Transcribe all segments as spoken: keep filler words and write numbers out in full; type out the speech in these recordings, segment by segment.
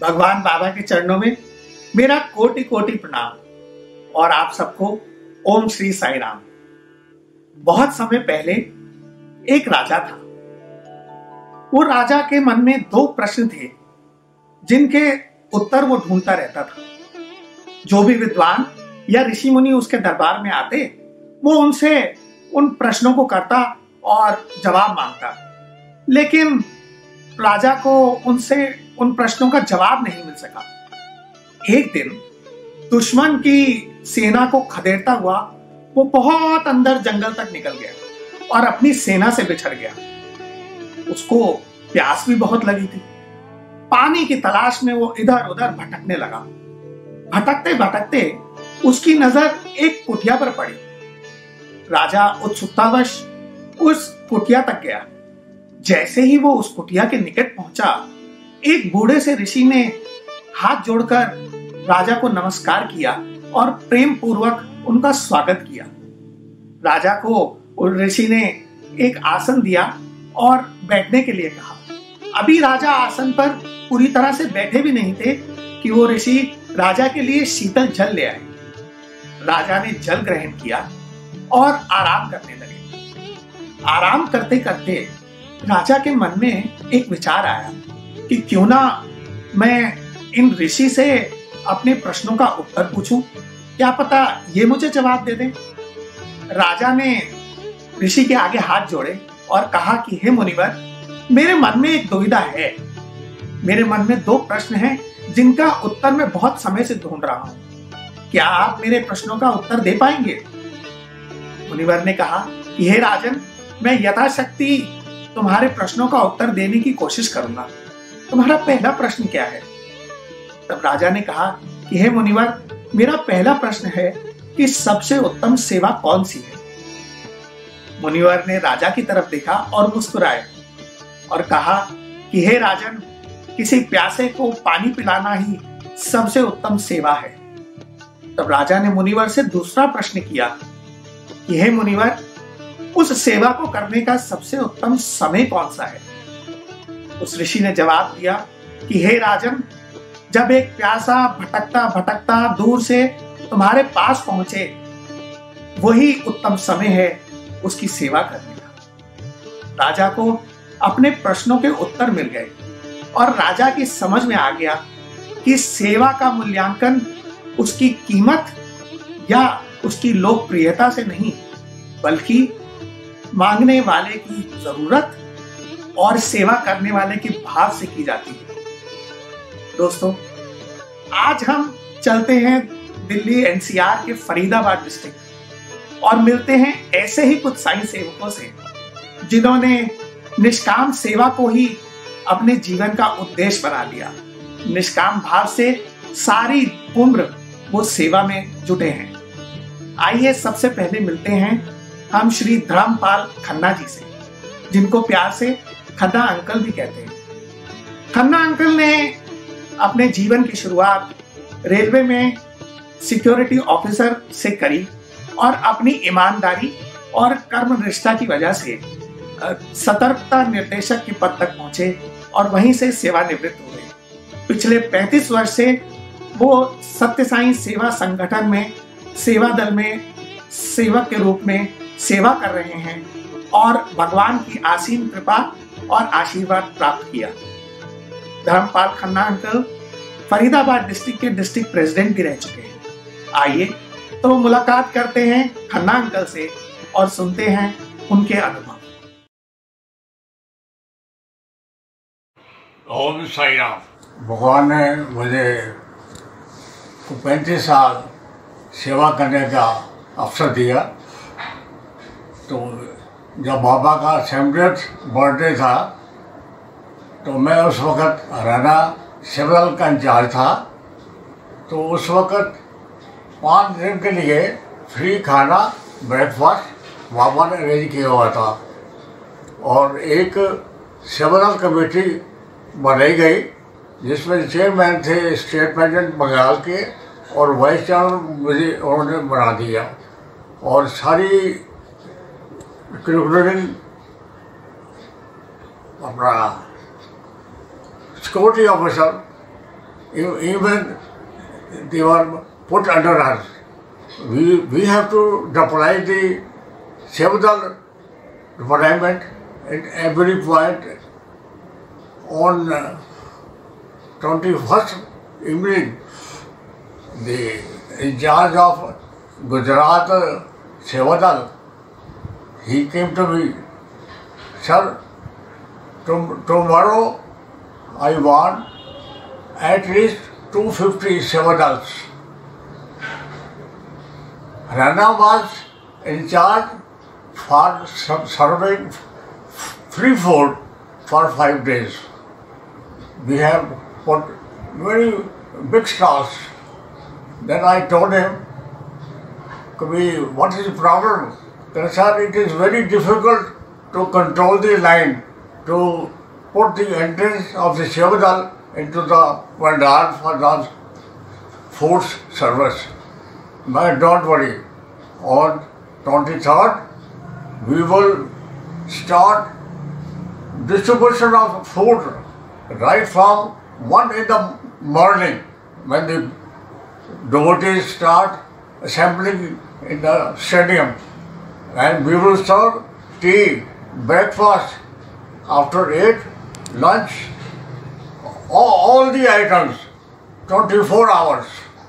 भगवान बाबा के चरणों में मेरा कोटि कोटि प्रणाम और आप सबको ओम श्री साई राम। बहुत समय पहले एक राजा था। वो राजा के मन में दो प्रश्न थे जिनके उत्तर वो ढूंढता रहता था। जो भी विद्वान या ऋषि मुनि उसके दरबार में आते वो उनसे उन प्रश्नों को करता और जवाब मांगता, लेकिन राजा को उनसे उन प्रश्नों का जवाब नहीं मिल सका। एक दिन दुश्मन की सेना को खदेड़ता हुआ वो बहुत अंदर जंगल तक निकल गया और अपनी सेना से बिछड़ गया। उसको प्यास भी बहुत लगी थी। पानी की तलाश में वो इधर उधर भटकने लगा। भटकते भटकते उसकी नजर एक कुटिया पर पड़ी। राजा उत्सुकतावश उस कुटिया तक गया। जैसे ही वो उस कुटिया के निकट पहुंचा, एक बूढ़े से ऋषि ने हाथ जोड़कर राजा को नमस्कार किया और प्रेम पूर्वक उनका स्वागत किया। राजा को उस ऋषि ने एक आसन दिया और बैठने के लिए कहा। अभी राजा आसन पर पूरी तरह से बैठे भी नहीं थे कि वो ऋषि राजा के लिए शीतल जल ले आए। राजा ने जल ग्रहण किया और आराम करने लगे। आराम करते करते राजा के मन में एक विचार आया कि क्यों ना मैं इन ऋषि से अपने प्रश्नों का उत्तर पूछूं, क्या पता ये मुझे जवाब दे दें। राजा ने ऋषि के आगे हाथ जोड़े और कहा कि हे मुनिवर, मेरे मन में एक दुविधा है। मेरे मन में दो प्रश्न हैं जिनका उत्तर मैं बहुत समय से ढूंढ रहा हूं। क्या आप मेरे प्रश्नों का उत्तर दे पाएंगे? मुनिवर ने कहा कि हे राजन, मैं यथाशक्ति तुम्हारे प्रश्नों का उत्तर देने की कोशिश करूंगा। तुम्हारा पहला प्रश्न क्या है? तब राजा ने कहा कि हे मुनिवर, मेरा पहला प्रश्न है कि सबसे उत्तम सेवा कौन सी है? मुनिवर ने राजा की तरफ देखा और मुस्कुराए और कहा कि हे राजन, किसी प्यासे को पानी पिलाना ही सबसे उत्तम सेवा है। तब राजा ने मुनिवर से दूसरा प्रश्न किया कि हे मुनिवर, उस सेवा को करने का सबसे उत्तम समय कौन सा है? उस ऋषि ने जवाब दिया कि हे राजन, जब एक प्यासा भटकता भटकता दूर से तुम्हारे पास पहुंचे, वही उत्तम समय है उसकी सेवा करने का। राजा को अपने प्रश्नों के उत्तर मिल गए और राजा की समझ में आ गया कि सेवा का मूल्यांकन उसकी कीमत या उसकी लोकप्रियता से नहीं, बल्कि मांगने वाले की जरूरत और सेवा करने वाले के भाव से की जाती है। दोस्तों, आज हम चलते हैं दिल्ली एनसीआर के फरीदाबाद डिस्ट्रिक्ट और मिलते हैं ऐसे ही कुछ साई सेवकों से जिन्होंने निष्काम सेवा को ही अपने जीवन का उद्देश्य बना लिया। निष्काम भाव से सारी उम्र वो सेवा में जुटे हैं। आइए सबसे पहले मिलते हैं हम श्री धर्मपाल खन्ना जी से, जिनको प्यार से खन्ना अंकल भी कहते हैं। खन्ना अंकल ने अपने जीवन की शुरुआत रेलवे में सिक्योरिटी ऑफिसर से करी और अपनी ईमानदारी और कर्म निष्ठा की वजह से सतर्कता निर्देशक के पद तक पहुंचे और वहीं से सेवानिवृत्त हुए। पिछले पैंतीस वर्ष से वो सत्य साई सेवा संगठन में सेवा दल में सेवक के रूप में सेवा कर रहे हैं और भगवान की असीम कृपा और आशीर्वाद प्राप्त किया। धर्मपाल खन्ना अंकल फरीदाबाद डिस्ट्रिक्ट के डिस्ट्रिक्ट प्रेसिडेंट भी रह चुके हैं। आइए तो मुलाकात करते हैं खन्ना अंकल से और सुनते हैं उनके अनुभव। ओम साई राम। भगवान ने मुझे पैंतीस साल सेवा करने का अवसर दिया। तो जब बाबा का सेवेंटिएथ बर्थडे था तो मैं उस वक़्त हरियाणा सिविल का इंचार्ज था। तो उस वक़्त पाँच दिन के लिए फ्री खाना ब्रेकफास्ट बाबा ने अरेंज किया हुआ था और एक सिविल कमेटी बनाई गई जिसमें चेयरमैन थे स्टेट प्रेसिडेंट बंगाल के और वाइस चेयरमैन मुझे उन्होंने बना दिया और सारी इंक्लूडिंग अपना security officer Even they were put under us. We, we have to apply the several requirement at every point. On uh, twenty-first evening, the in charge of Gujarat uh, Sevadal, he came to me, sir, tom- tomorrow I want at least two hundred fifty Sevadals. Rana was in charge for serving free food for five days. We have put very big stalls. Then I told him, what is the problem? Then sir, it is very difficult to control the line, to put the entrance of the Sevadal into the Pandal for the food service. But don't worry, on twenty-third, we will start distribution of food right from one in the morning when the devotees start assembling in the stadium, and we will serve tea, breakfast, after eight, lunch, all, all the items, twenty-four hours.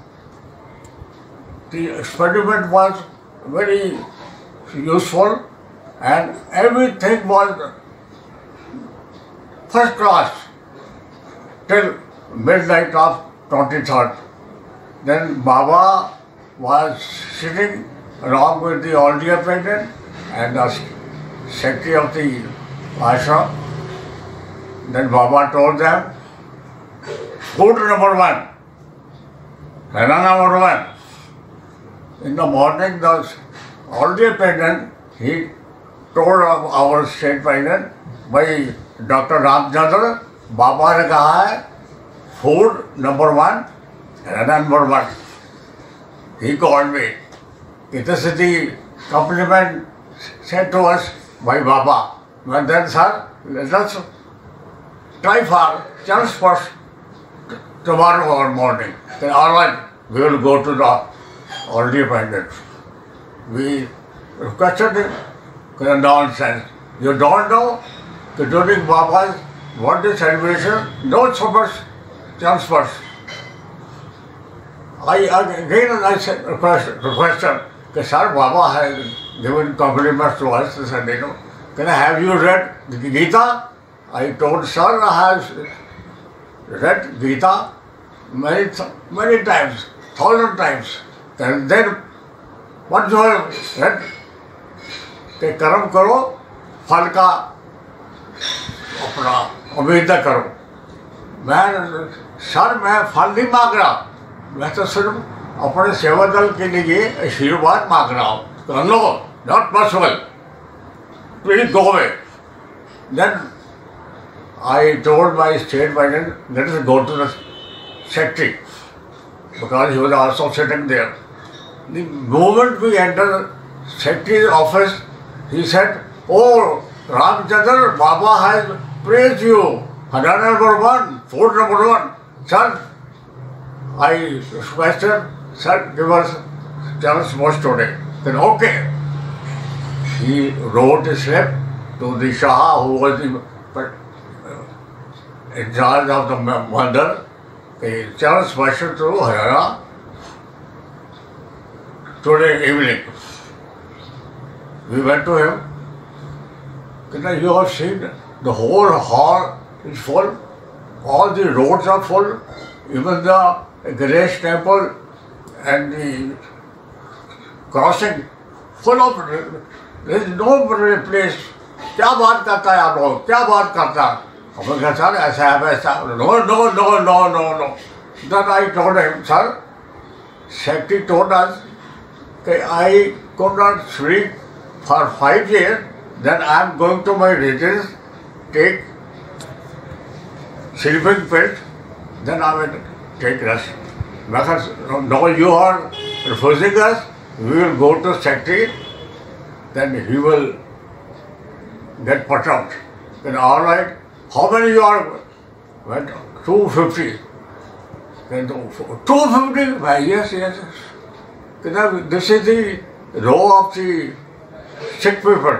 The experiment was very useful and everything was first class till midnight of twenty-third. Then Baba was sitting along with the all-India president and the secretary of the ashram. Then Baba told them, food number one, Rana number one. In the morning, the all-India president, he told our state president, by Doctor Ramchandra, Baba ने कहा है food number one, Rana number one. He called me. This is the compliment sent to us by Baba. And then, sir, let us try for chance first tomorrow morning. Then, all right, we will go to the all-India president. We requested him, nonsense. You don't know that during Baba's birthday celebration, no so much chance first. I again I said, requested, requested that sir, Baba has given compliments to us this Sunday. No? Can I have you read the Gita? I told sir, I have read Gita many, many times, thousand times. And then what you have read? कि कर्म करो, फल का अपना उम्मीद करो. मैं sir मैं फल नहीं मांग रहा, मैं तो सिर्फ अपने सेवा दल के लिए आशीर्वाद मांग रहा हूँ. तो no, not possible. Please go away. Then I told my state president, let us go to the secretary, because he was also sitting there. The moment we entered the secretary's office, he said, oh, Ramchandra, Baba has praised you. Hadana number one, food number one. Sir, I requested, sir, give us, tell us most today. Then, okay. He wrote a slip to the Shah, who was the, uh, in charge of the mother. He tell us special to Haryana today evening. We went to him. You have seen the whole hall is full, all the roads are full, even the Ganesh temple and the crossing full of, there is no place. क्या बात करता है आप लोग, क्या बात करता है? हमने कहा सर ऐसा है वैसा, no no no no no no. Then I told him, sir, secretary told us that I could not sleep for five years. Then I am going to my residence, take sleeping pills, then I will take rest. Because no, you are refusing us, we will go to secretary, then he will get put out. Then all right, how many you are? Went two hundred fifty. two fifty? Yes, yes. This is the row of the sick people.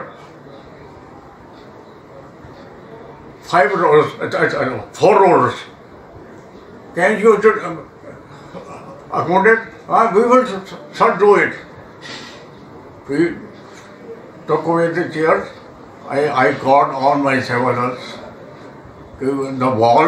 Five rows, four rows. Can you accommodate? Ah, we will shall do it. We took away the chairs. I, I got all my sevalers to the wall.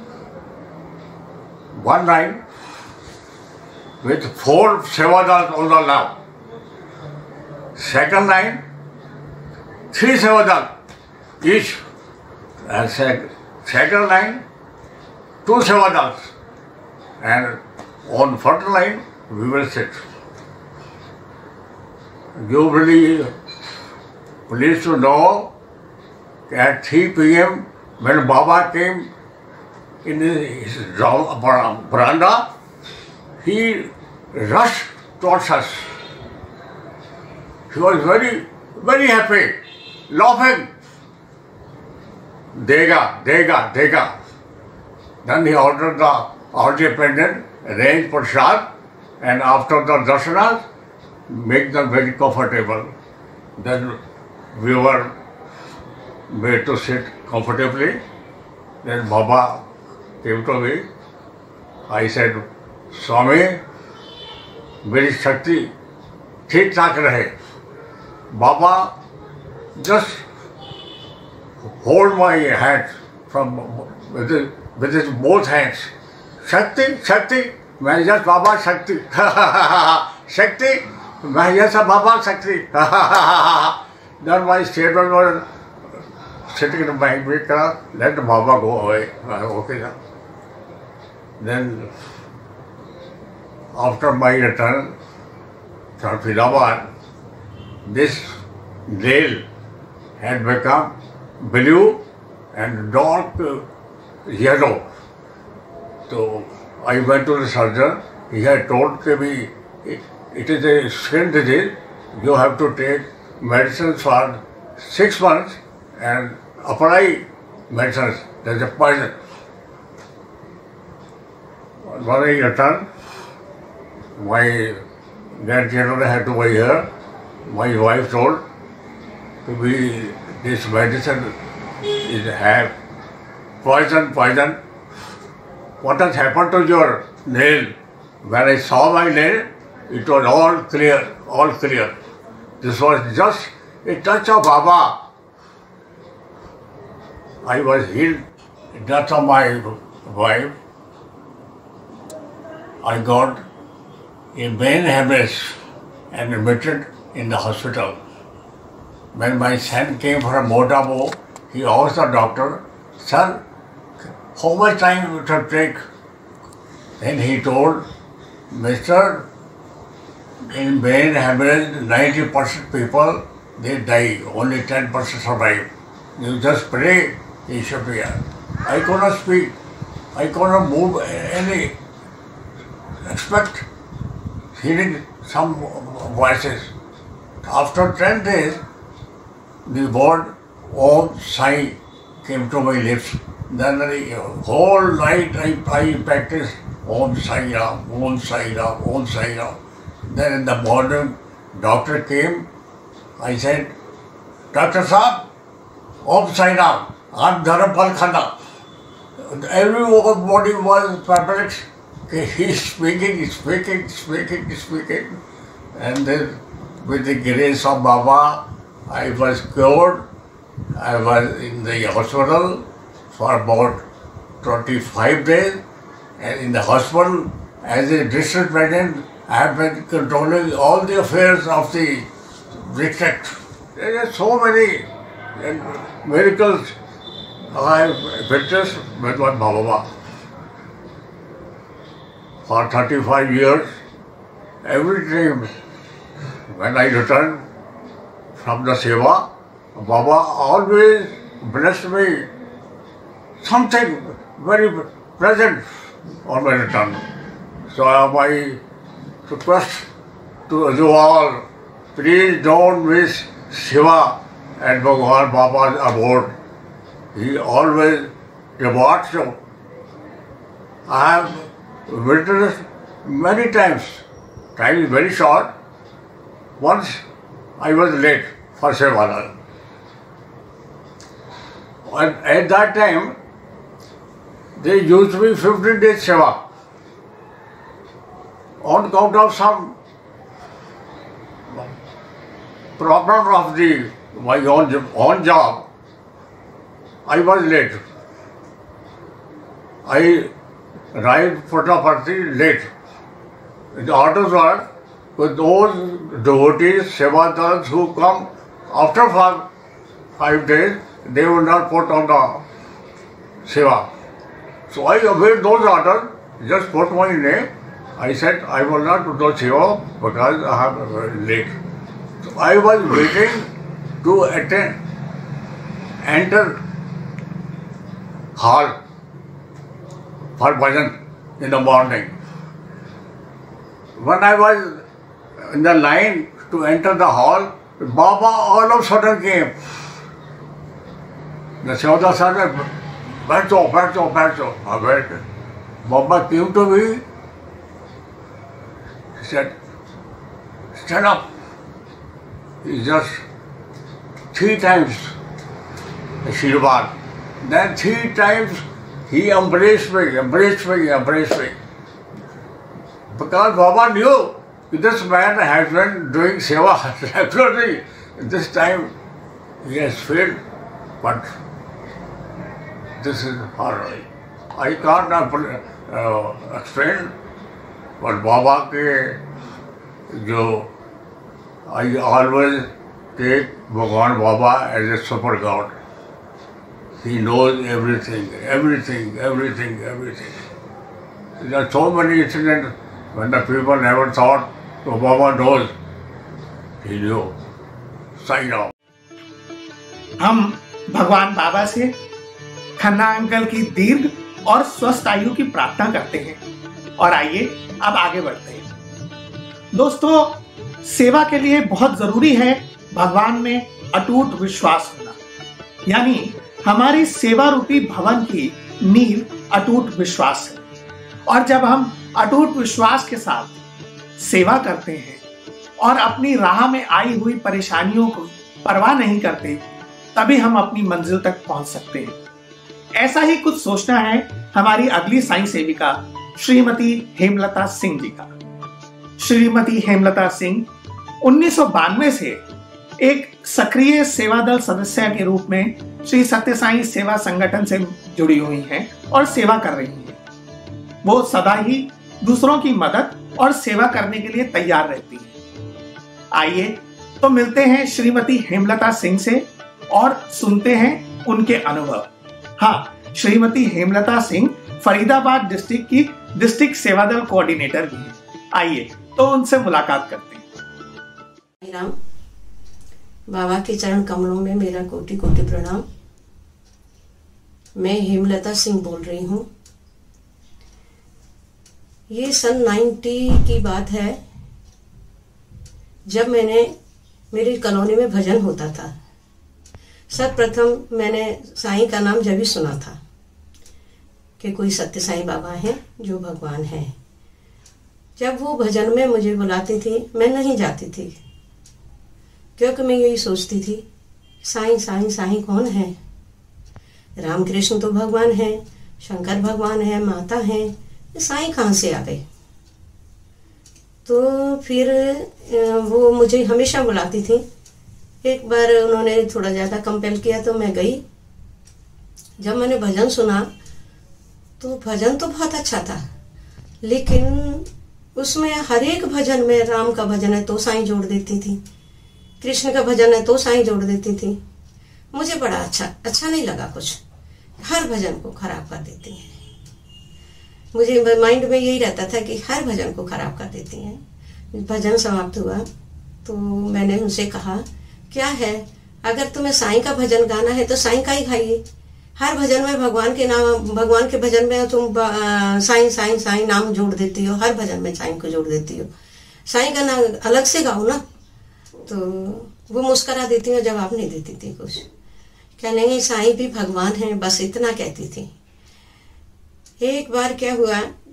One line with four sevadas on the left. Second line, three sevadas each. And sec second line, two sevadas. And on first line, we will sit. You really pleased to know at three P M when Baba came in his veranda, he rushed towards us. He was very, very happy, laughing. Dega, Dega, Dega. Then he ordered the altar attendant, arrange prasad, and after the darshanas, make them very comfortable. Then we were made to sit comfortably. Then Baba came to me. I said, Swami, मेरी शक्ति ठीक ठाक रहे. Baba just hold my hand from with his, with his both hands. Shakti, Shakti, मैं just Baba Shakti. Shakti, मैं just Baba Shakti. Then my statement was sitting in the bank, let Baba go away. Okay, sir. Then after my return from Firabad, this nail had become blue and dark yellow. So I went to the surgeon. He had told me it, it is a skin disease. You have to take medicines for six months and apply medicines. There is a poison. When I returned, my grandchildren had to be here. My wife told to be this medicine is have poison, poison. What has happened to your nail? When I saw my nail, it was all clear, all clear. This was just a touch of Baba. I was healed. Death of my wife. I got a brain hemorrhage and admitted in the hospital. When my son came from Motabo, he asked the doctor, "Sir, how much time it will take?" Then he told, "Mister, in brain hemorrhage, ninety percent people, they die, only ten percent survive. You just pray, he should be here." I could not speak. I could not move any, expect hearing some voices. After ten days, the word Om Sai came to my lips. Then the whole night I, I practiced Om Sai Ram, Om Sai Ram, Om Sai Ram. Then in the morning, doctor came. I said, "Doctor Saab, Om Sai Ram, I'm Dharampal Khanda." Everybody was perplexed. He's speaking, speaking, speaking, speaking. And then with the grace of Baba, I was cured. I was in the hospital for about twenty-five days. And in the hospital, as a district president, I have been controlling all the affairs of the district. There are so many miracles I have witnessed with my Baba. For thirty-five years, every time when I returned from the Seva, Baba always blessed me something very pleasant on my return. So my request to you all, please don't miss Shiva at Bhagwan Baba's abode. He always rewards you. I have witnessed many times. Time is very short. Once I was late for Sevadal. And at that time, there used to be fifteen days Seva. On account of some problem of the my own, own job, I was late. I arrived Puttaparthi late. The orders were with those devotees, Sevadals who come after five, five days, they will not put on the Seva. So I obeyed those orders, just put my name. I said I will not do the Seva because I am late. So I was waiting to attend, enter hall for bhajan in the morning. When I was in the line to enter the hall, Baba all of a sudden came. The Sevadar said, "Baito, baito, baito." I went. Baba came to me. He said, "Stand up." He just three times Shirvan. Then three times he embraced me, embraced me, embraced me. Because Baba knew this man has been doing seva regularly. This time he has failed, but this is horror. I can't uh, explain, but Baba ke jo I always take Bhagwan Baba as a super god. He knows everything, everything, everything, everything. There are so many incidents when the people never thought, so Baba knows. He knew. Sign off. हम भगवान बाबा से Khanna uncle की दीर्घ और स्वस्थ आयु की प्रार्थना करते हैं और आइए अब आगे बढ़ते हैं। दोस्तों, सेवा के लिए बहुत जरूरी है भगवान में अटूट विश्वास होना, यानी हमारी सेवा रूपी भवन की नींव अटूट विश्वास है। और जब हम अटूट विश्वास के साथ सेवा करते हैं और अपनी राह में आई हुई परेशानियों को परवाह नहीं करते, तभी हम अपनी मंजिल तक पहुंच सकते हैं। ऐसा ही कुछ सोचना है हमारी अगली साईं सेविका श्रीमती हेमलता सिंह जी का। श्रीमती हेमलता सिंह उन्नीस सौ बानवे से एक सक्रिय सेवा दल सदस्य के रूप में श्री सत्य साईं सेवा संगठन से जुड़ी हुई हैं और सेवा कर रही हैं। वो सदा ही दूसरों की मदद और सेवा करने के लिए तैयार रहती हैं। आइए तो मिलते हैं श्रीमती हेमलता सिंह से और सुनते हैं उनके अनुभव। हाँ, श्रीमती हेमलता सिंह फरीदाबाद डिस्ट्रिक्ट की डिस्ट्रिक्ट सेवा दल कोऑर्डिनेटर भी हैं। आइए तो उनसे मुलाकात करते हैं। राम, बाबा के चरण कमलों में मेरा कोटि कोटि प्रणाम। मैं हेमलता सिंह बोल रही हूँ। ये सन नाइन्टी की बात है, जब मैंने मेरी कॉलोनी में भजन होता था। सर्वप्रथम मैंने साईं का नाम जब भी सुना था कि कोई सत्य साईं बाबा हैं जो भगवान हैं। जब वो भजन में मुझे बुलाती थी, मैं नहीं जाती थी, क्योंकि मैं यही सोचती थी, साईं साईं साईं कौन है? रामकृष्ण तो भगवान है, शंकर भगवान है, माता है, साईं कहाँ से आ गए? तो फिर वो मुझे हमेशा बुलाती थी। एक बार उन्होंने थोड़ा ज़्यादा कंपेल किया तो मैं गई। जब मैंने भजन सुना तो भजन तो बहुत अच्छा था, लेकिन उसमें हर एक भजन में राम का भजन है तो साईं जोड़ देती थी, कृष्ण का भजन है तो साईं जोड़ देती थी। मुझे बड़ा अच्छा अच्छा नहीं लगा। कुछ हर भजन को खराब कर देती हैं। मुझे माइंड में यही रहता था कि हर भजन को खराब कर देती हैं। भजन समाप्त हुआ तो मैंने उनसे कहा, क्या है, अगर तुम्हें साईं का भजन गाना है तो साईं का ही गाइए। हर भजन में भगवान के नाम, भगवान के भजन में तुम साईं साईं साईं नाम जोड़ देती हो, हर भजन में साईं को जोड़ देती हो। साईं का नाम अलग से गाओ ना। तो वो मुस्करा देती हो, जवाब नहीं देती थी कुछ। क्या नहीं, साईं भी भगवान है, बस इतना कहती थी। एक बार क्या हुआ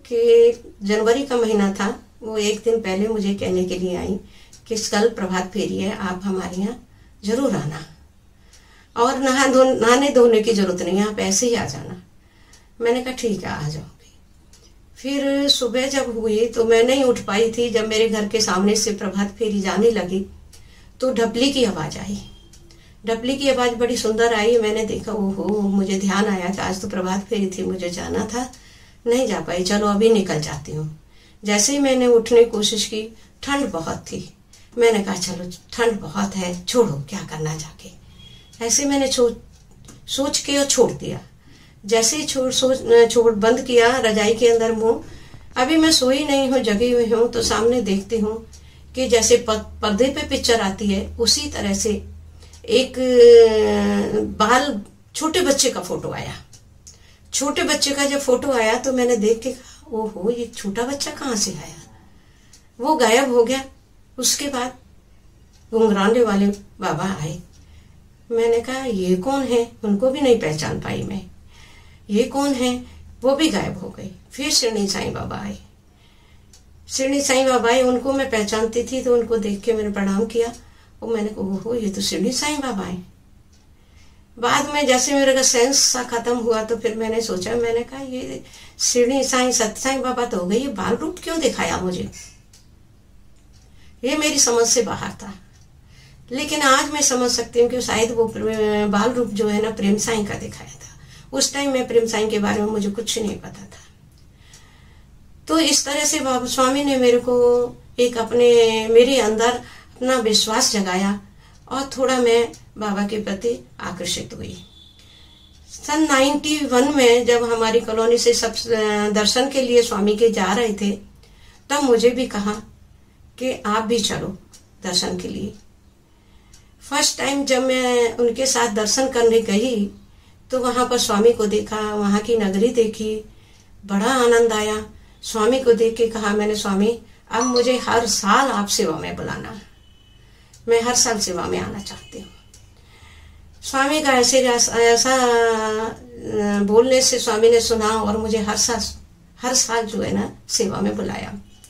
कि जनवरी का महीना था, वो एक दिन पहले मुझे कहने के लिए आई कि कल प्रभात फेरी है, आप हमारे यहाँ जरूर आना और नहा धो नहाने धोने की जरूरत नहीं है, आप ऐसे ही आ जाना। मैंने कहा ठीक है, आ जाऊंगी। फिर सुबह जब हुई तो मैं नहीं उठ पाई थी। जब मेरे घर के सामने से प्रभात फेरी जाने लगी तो ढपली की आवाज आई। ढपली की आवाज बड़ी सुंदर आई। मैंने देखा, ओहो, मुझे ध्यान आया कि आज तो प्रभात फेरी थी, मुझे जाना था, नहीं जा पाई, चलो अभी निकल जाती हूँ। जैसे ही मैंने उठने की कोशिश की, ठंड बहुत थी। मैंने कहा चलो ठंड बहुत है, छोड़ो, क्या करना जाके। ऐसे मैंने सोच के और छोड़ दिया। जैसे ही छोड़ सोच छोड़ बंद किया रजाई के अंदर मुंह, अभी मैं सोई नहीं हूँ, जगी हुई हूँ, तो सामने देखती हूँ कि जैसे पर्दे पे पिक्चर आती है उसी तरह से एक बाल छोटे बच्चे का फोटो आया। छोटे बच्चे का जब फोटो आया तो मैंने देख के कहा, ओहो, ये छोटा बच्चा कहाँ से आया। वो गायब हो गया। उसके बाद घुंघराने वाले बाबा आए। मैंने कहा ये कौन है, उनको भी नहीं पहचान पाई मैं, ये कौन है, वो भी गायब हो गए। फिर शिरडी साईं बाबा आए। शिरडी साईं बाबा आए, उनको मैं पहचानती थी तो उनको देख के मैंने प्रणाम किया और मैंने कहा ओहो, ये तो शिरडी साईं बाबा आए। बाद में जैसे मेरे का सेंस सा खत्म हुआ तो फिर मैंने सोचा, मैंने कहा ये शिरडी साईं सत्य साईं बाबा तो हो गई, ये बाल रूप क्यों दिखाया मुझे। ये मेरी समझ से बाहर था। लेकिन आज मैं समझ सकती हूँ कि शायद वो बाल रूप जो है ना प्रेम साईं का दिखाया था। उस टाइम में प्रेम साईं के बारे में मुझे कुछ नहीं पता था। तो इस तरह से बाबा स्वामी ने मेरे को एक अपने मेरे अंदर अपना विश्वास जगाया और थोड़ा मैं बाबा के प्रति आकर्षित हुई। सन इक्यानवे में जब हमारी कॉलोनी से सब दर्शन के लिए स्वामी के जा रहे थे, तब मुझे भी कहा कि आप भी चलो दर्शन के लिए। फर्स्ट टाइम जब मैं उनके साथ दर्शन करने गई तो वहां पर स्वामी को देखा, वहां की नगरी देखी, बड़ा आनंद आया। स्वामी को देख के कहा मैंने, स्वामी अब मुझे हर साल आप सेवा में बुलाना, मैं हर साल सेवा में आना चाहती हूँ। स्वामी का ऐसे ऐसा बोलने से स्वामी ने सुना और मुझे हर साल हर साल जो है ना सेवा में बुलाया।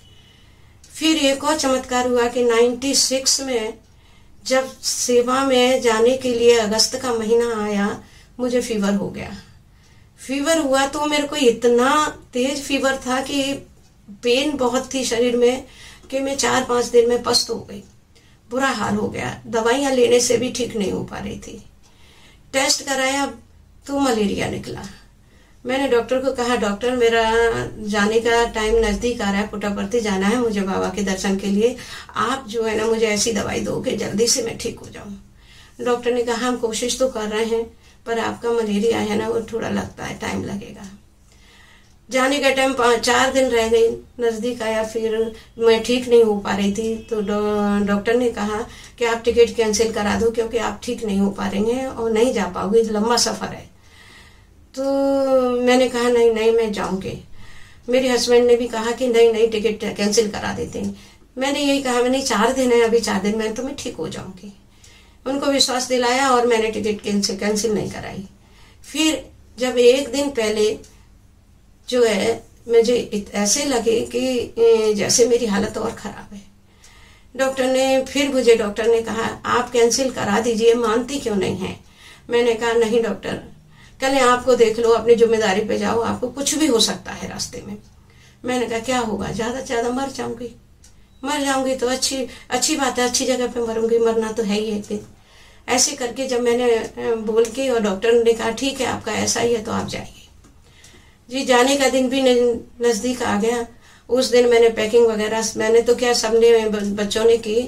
फिर एक और चमत्कार हुआ कि छियानवे में जब सेवा में जाने के लिए अगस्त का महीना आया, मुझे फीवर हो गया। फीवर हुआ तो मेरे को इतना तेज फीवर था कि पेन बहुत थी शरीर में कि मैं चार पांच दिन में पस्त हो गई। बुरा हाल हो गया। दवाइयां लेने से भी ठीक नहीं हो पा रही थी। टेस्ट कराया तो मलेरिया निकला। मैंने डॉक्टर को कहा, डॉक्टर मेरा जाने का टाइम नजदीक आ रहा है, पुट्टापर्थी जाना है मुझे बाबा के दर्शन के लिए, आप जो है ना मुझे ऐसी दवाई दो कि जल्दी से मैं ठीक हो जाऊं। डॉक्टर ने कहा हम कोशिश तो कर रहे हैं पर आपका मलेरिया है ना वो थोड़ा लगता है, टाइम लगेगा। जाने का टाइम चार दिन रह गई, नजदीक आया, फिर मैं ठीक नहीं हो पा रही थी तो डॉक्टर ने कहा कि आप टिकट कैंसिल करा दो क्योंकि आप ठीक नहीं हो पा रही हैं और नहीं जा पाओगे, लंबा सफर है। तो मैंने कहा नहीं नहीं मैं जाऊंगी। मेरे हस्बैंड ने भी कहा कि नहीं नहीं टिकट कैंसिल करा देते हैं। मैंने यही कहा मैंने चार दिन है, अभी चार दिन में तो मैं ठीक हो जाऊंगी। उनको विश्वास दिलाया और मैंने टिकट कैंसिल कैंसिल नहीं कराई। फिर जब एक दिन पहले जो है मुझे ऐसे लगे कि जैसे मेरी हालत और खराब है, डॉक्टर ने फिर मुझे डॉक्टर ने कहा आप कैंसिल करा दीजिए, मानती क्यों नहीं है। मैंने कहा नहीं डॉक्टर, कल आपको देख लो, अपनी जिम्मेदारी पे जाओ, आपको कुछ भी हो सकता है रास्ते में। मैंने कहा क्या होगा, ज्यादा से ज्यादा मर जाऊंगी, मर जाऊंगी तो अच्छी अच्छी बात है, अच्छी जगह पे मरूंगी, मरना तो है ही एक दिन। ऐसे करके जब मैंने बोल के और डॉक्टर ने कहा ठीक है आपका ऐसा ही है तो आप जाइए जी। जाने का दिन भी नजदीक आ गया। उस दिन मैंने पैकिंग वगैरह मैंने तो क्या सबने बच्चों ने की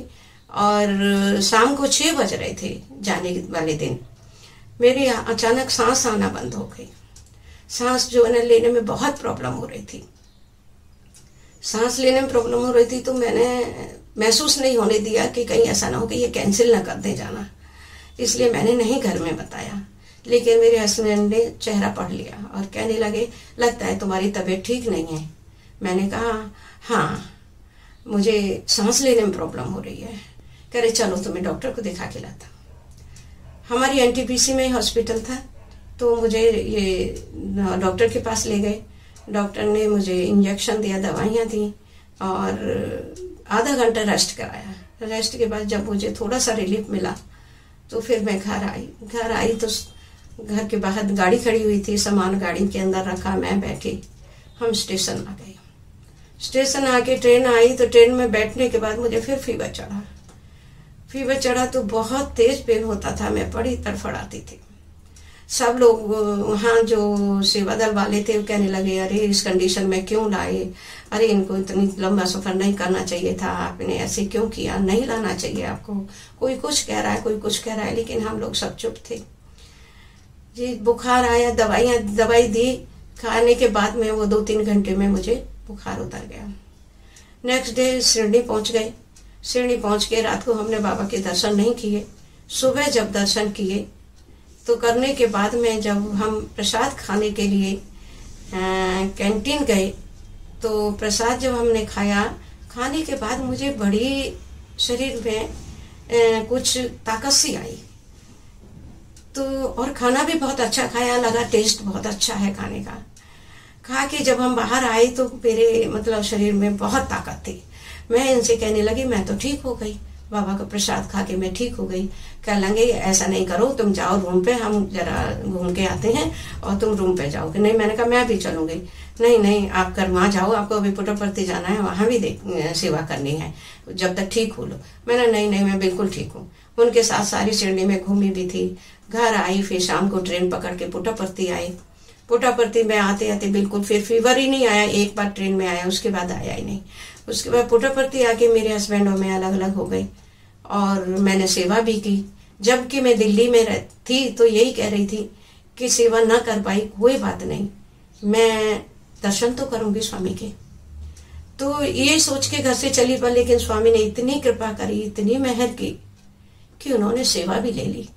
और शाम को छह बज रहे थे जाने वाले दिन। मेरी अचानक सांस आना बंद हो गई। सांस जो है ना लेने में बहुत प्रॉब्लम हो रही थी। सांस लेने में प्रॉब्लम हो रही थी तो मैंने महसूस नहीं होने दिया कि कहीं ऐसा ना हो कि ये कैंसिल ना कर दे जाना, इसलिए मैंने नहीं घर में बताया। लेकिन मेरे हस्बैंड ने चेहरा पढ़ लिया और कहने लगे लगता है तुम्हारी तबीयत ठीक नहीं है। मैंने कहा हाँ मुझे सांस लेने में प्रॉब्लम हो रही है। कह रहे चलो तुम्हें डॉक्टर को दिखा के लाता। हमारी एनटीपीसी में हॉस्पिटल था तो मुझे ये डॉक्टर के पास ले गए। डॉक्टर ने मुझे इंजेक्शन दिया, दवाइयाँ दी और आधा घंटा रेस्ट कराया। रेस्ट के बाद जब मुझे थोड़ा सा रिलीफ मिला तो फिर मैं घर आई। घर आई तो घर के बाहर गाड़ी खड़ी हुई थी, सामान गाड़ी के अंदर रखा, मैं बैठी, हम स्टेशन आ गए। स्टेशन आके ट्रेन आई तो ट्रेन में बैठने के बाद मुझे फिर फीवर चढ़ा। फीवर चढ़ा तो बहुत तेज पेन होता था, मैं बड़ी तड़फड़ाती थी। सब लोग वहाँ जो सेवा दल वाले थे वो कहने लगे, अरे इस कंडीशन में क्यों लाए, अरे इनको इतनी लंबा सफर नहीं करना चाहिए था, आपने ऐसे क्यों किया, नहीं लाना चाहिए आपको। कोई कुछ कह रहा है, कोई कुछ कह रहा है, लेकिन हम लोग सब चुप थे जी। बुखार आया, दवाइयाँ दवाई दी, खाने के बाद में वो दो तीन घंटे में मुझे बुखार उतर गया। नेक्स्ट डे शिरडी पहुंच गए। शिरडी पहुंच के रात को हमने बाबा के दर्शन नहीं किए। सुबह जब दर्शन किए तो करने के बाद में जब हम प्रसाद खाने के लिए कैंटीन गए तो प्रसाद जब हमने खाया, खाने के बाद मुझे बड़ी शरीर में आ, कुछ ताकत सी आई। तो और खाना भी बहुत अच्छा खाया, लगा टेस्ट बहुत अच्छा है खाने का। खा के जब हम बाहर आए तो मेरे मतलब शरीर में बहुत ताकत थी। मैं इनसे कहने लगी, मैं तो ठीक हो गई, बाबा का प्रसाद खा के मैं ठीक हो गई। कह लेंगे ऐसा नहीं करो, तुम जाओ रूम पे, हम जरा घूम के आते हैं और तुम रूम पे जाओगे। नहीं, मैंने कहा मैं भी चलूंगी। नहीं नहीं, आप कर वहाँ जाओ, आपको अभी पुट्टपर्थी जाना है, वहाँ भी देख सेवा करनी है, जब तक ठीक हो लो। मैंने नहीं नहीं, मैं बिल्कुल ठीक हूँ। उनके साथ सारी शिरडी में घूमी भी थी। घर आई, फिर शाम को ट्रेन पकड़ के पुट्टपर्थी आई। पुट्टपर्थी में आते आते बिल्कुल फिर फीवर ही नहीं आया। एक बार ट्रेन में आया, उसके बाद आया ही नहीं। उसके बाद पुट्टपर्थी आके मेरे हस्बैंड और मैं अलग अलग हो गए और मैंने सेवा भी की। जबकि मैं दिल्ली में रह थी तो यही कह रही थी कि सेवा ना कर पाई कोई बात नहीं, मैं दर्शन तो करूंगी स्वामी के। तो ये सोच के घर से चली पर, लेकिन स्वामी ने इतनी कृपा करी, इतनी मेहर की कि उन्होंने सेवा भी ले ली।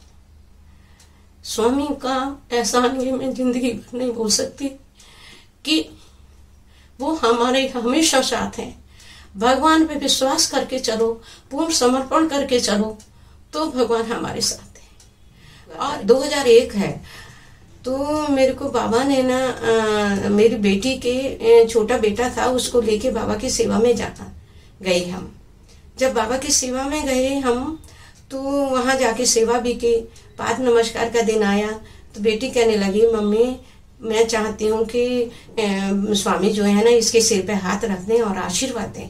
स्वामी का एहसान ये मैं जिंदगी भर नहीं भूल सकती कि वो हमारे हमेशा साथ हैं। भगवान पे विश्वास करके चलो, पूर्ण समर्पण करके चलो तो भगवान हमारे साथ है। और दो हज़ार एक है तो मेरे को बाबा ने ना आ, मेरी बेटी के छोटा बेटा था, उसको लेके बाबा की सेवा में जाना गए हम। जब बाबा की सेवा में गए हम तो वहां जाके सेवा भी की। पाद नमस्कार का दिन आया तो बेटी कहने लगी, मम्मी मैं चाहती हूँ कि ए, स्वामी जो है ना इसके सिर पे हाथ रख दें और आशीर्वाद दें।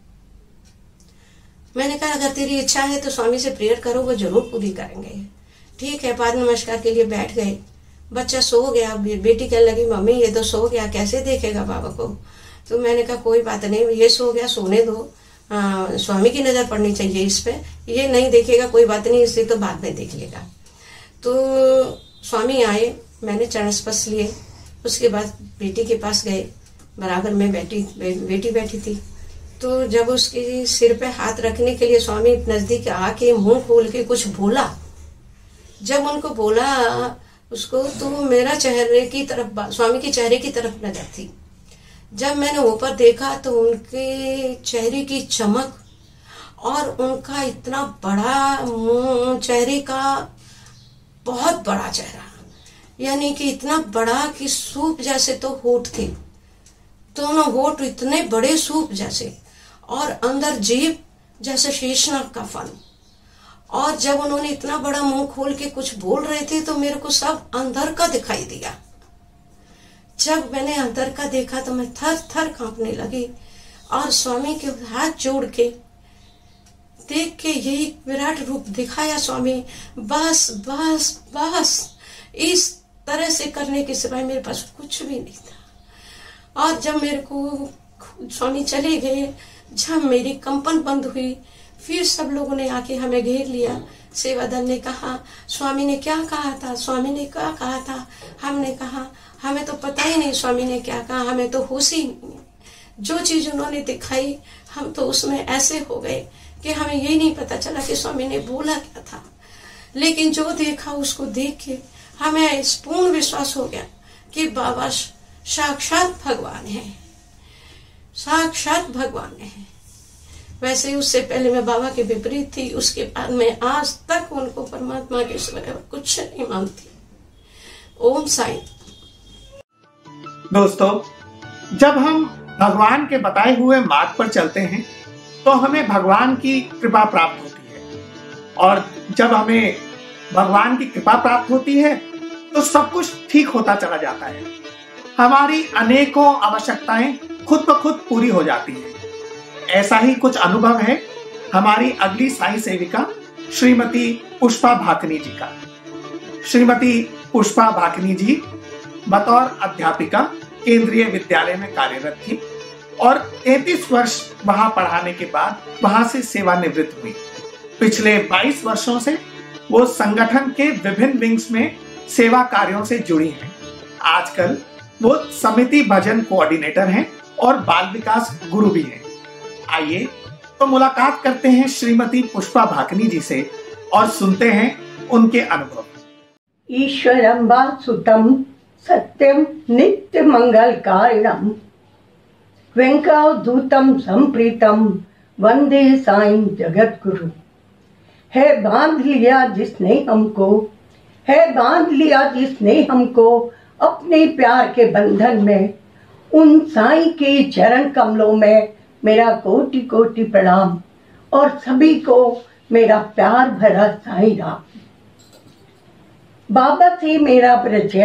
मैंने कहा अगर तेरी इच्छा है तो स्वामी से प्रेयर करो, वो जरूर पूरी करेंगे। ठीक है, पाद नमस्कार के लिए बैठ गए। बच्चा सो गया। बेटी कहने लगी, मम्मी ये तो सो गया, कैसे देखेगा बाबा को। तो मैंने कहा कोई बात नहीं, ये सो गया, सोने दो, आ, स्वामी की नजर पड़नी चाहिए इस पे, ये नहीं देखेगा कोई बात नहीं, इसलिए तो बाद में देख लेगा। तो स्वामी आए, मैंने चरण स्पर्श लिए। उसके बाद बेटी के पास गए, बराबर में बैठी बेटी बैठी थी। तो जब उसके सिर पे हाथ रखने के लिए स्वामी नजदीक आके मुंह खोल के कुछ बोला, जब उनको बोला उसको, तो मेरा चेहरे की तरफ, स्वामी के चेहरे की तरफ नजर थी। जब मैंने ऊपर देखा तो उनके चेहरे की चमक और उनका इतना बड़ा मुंह, चेहरे का बहुत बड़ा चेहरा, यानी कि इतना बड़ा कि सूप जैसे तो होठ थे, दोनों होठ इतने बड़े सूप जैसे, और अंदर जीभ जैसे शेषनाग का फल। और जब उन्होंने इतना बड़ा मुंह खोल के कुछ बोल रहे थे तो मेरे को सब अंदर का दिखाई दिया। जब मैंने अंदर का देखा तो मैं थर थर कांपने लगी और स्वामी के हाथ जोड़ के देख के यही विराट रूप दिखाया स्वामी। बस बस बस इस तरह से करने के सिवाय मेरे पास कुछ भी नहीं था। और जब मेरे को स्वामी चले गए, जब मेरी कंपन बंद हुई, फिर सब लोगों ने आके हमें घेर लिया। सेवा दल ने कहा स्वामी ने क्या कहा था, स्वामी ने क्या कहा था। हमने कहा हमें तो पता ही नहीं स्वामी ने क्या कहा, हमें तो होश ही नहीं। जो चीज उन्होंने दिखाई हम तो उसमें ऐसे हो गए कि हमें यही नहीं पता चला कि स्वामी ने बोला क्या था। लेकिन जो देखा उसको देख के हमें पूर्ण विश्वास हो गया कि बाबा साक्षात भगवान है, साक्षात भगवान है। वैसे उससे पहले मैं बाबा के विपरीत थी, उसके बाद मैं आज तक उनको परमात्मा के सिवाय कुछ नहीं मानती। ओम साईं। दोस्तों, जब हम भगवान के बताए हुए मार्ग पर चलते हैं तो हमें भगवान की कृपा प्राप्त होती है, और जब हमें भगवान की कृपा प्राप्त होती है तो सब कुछ ठीक होता चला जाता है। हमारी अनेकों आवश्यकताएं खुद ब खुद पूरी हो जाती हैं। ऐसा ही कुछ अनुभव है हमारी अगली साई सेविका श्रीमती पुष्पा भाकनी जी का। श्रीमती पुष्पा भाकनी जी बतौर अध्यापिका केंद्रीय विद्यालय में कार्यरत थी और तैंतीस वर्ष वहां पढ़ाने के बाद वहां से सेवानिवृत्त हुई। पिछले बाईस वर्षों से वो संगठन के विभिन्न विंग्स में सेवा कार्यों से जुड़ी हैं। आजकल वो समिति भजन कोऑर्डिनेटर हैं और बाल विकास गुरु भी हैं। आइए तो मुलाकात करते हैं श्रीमती पुष्पा भाकनी जी से और सुनते हैं उनके अनुभव। ईश्वरं वासुतं सत्यं नित्य मंगल कारणं वेंकटदूतं संप्रीतं वंदे साईं जगत गुरु। है बांध लिया जिसने हमको, है बांध लिया जिसने हमको अपने प्यार के बंधन में, उन साईं के चरण कमलों में मेरा कोटि कोटि प्रणाम और सभी को मेरा प्यार भरा साईं राम। बाबा से मेरा परिचय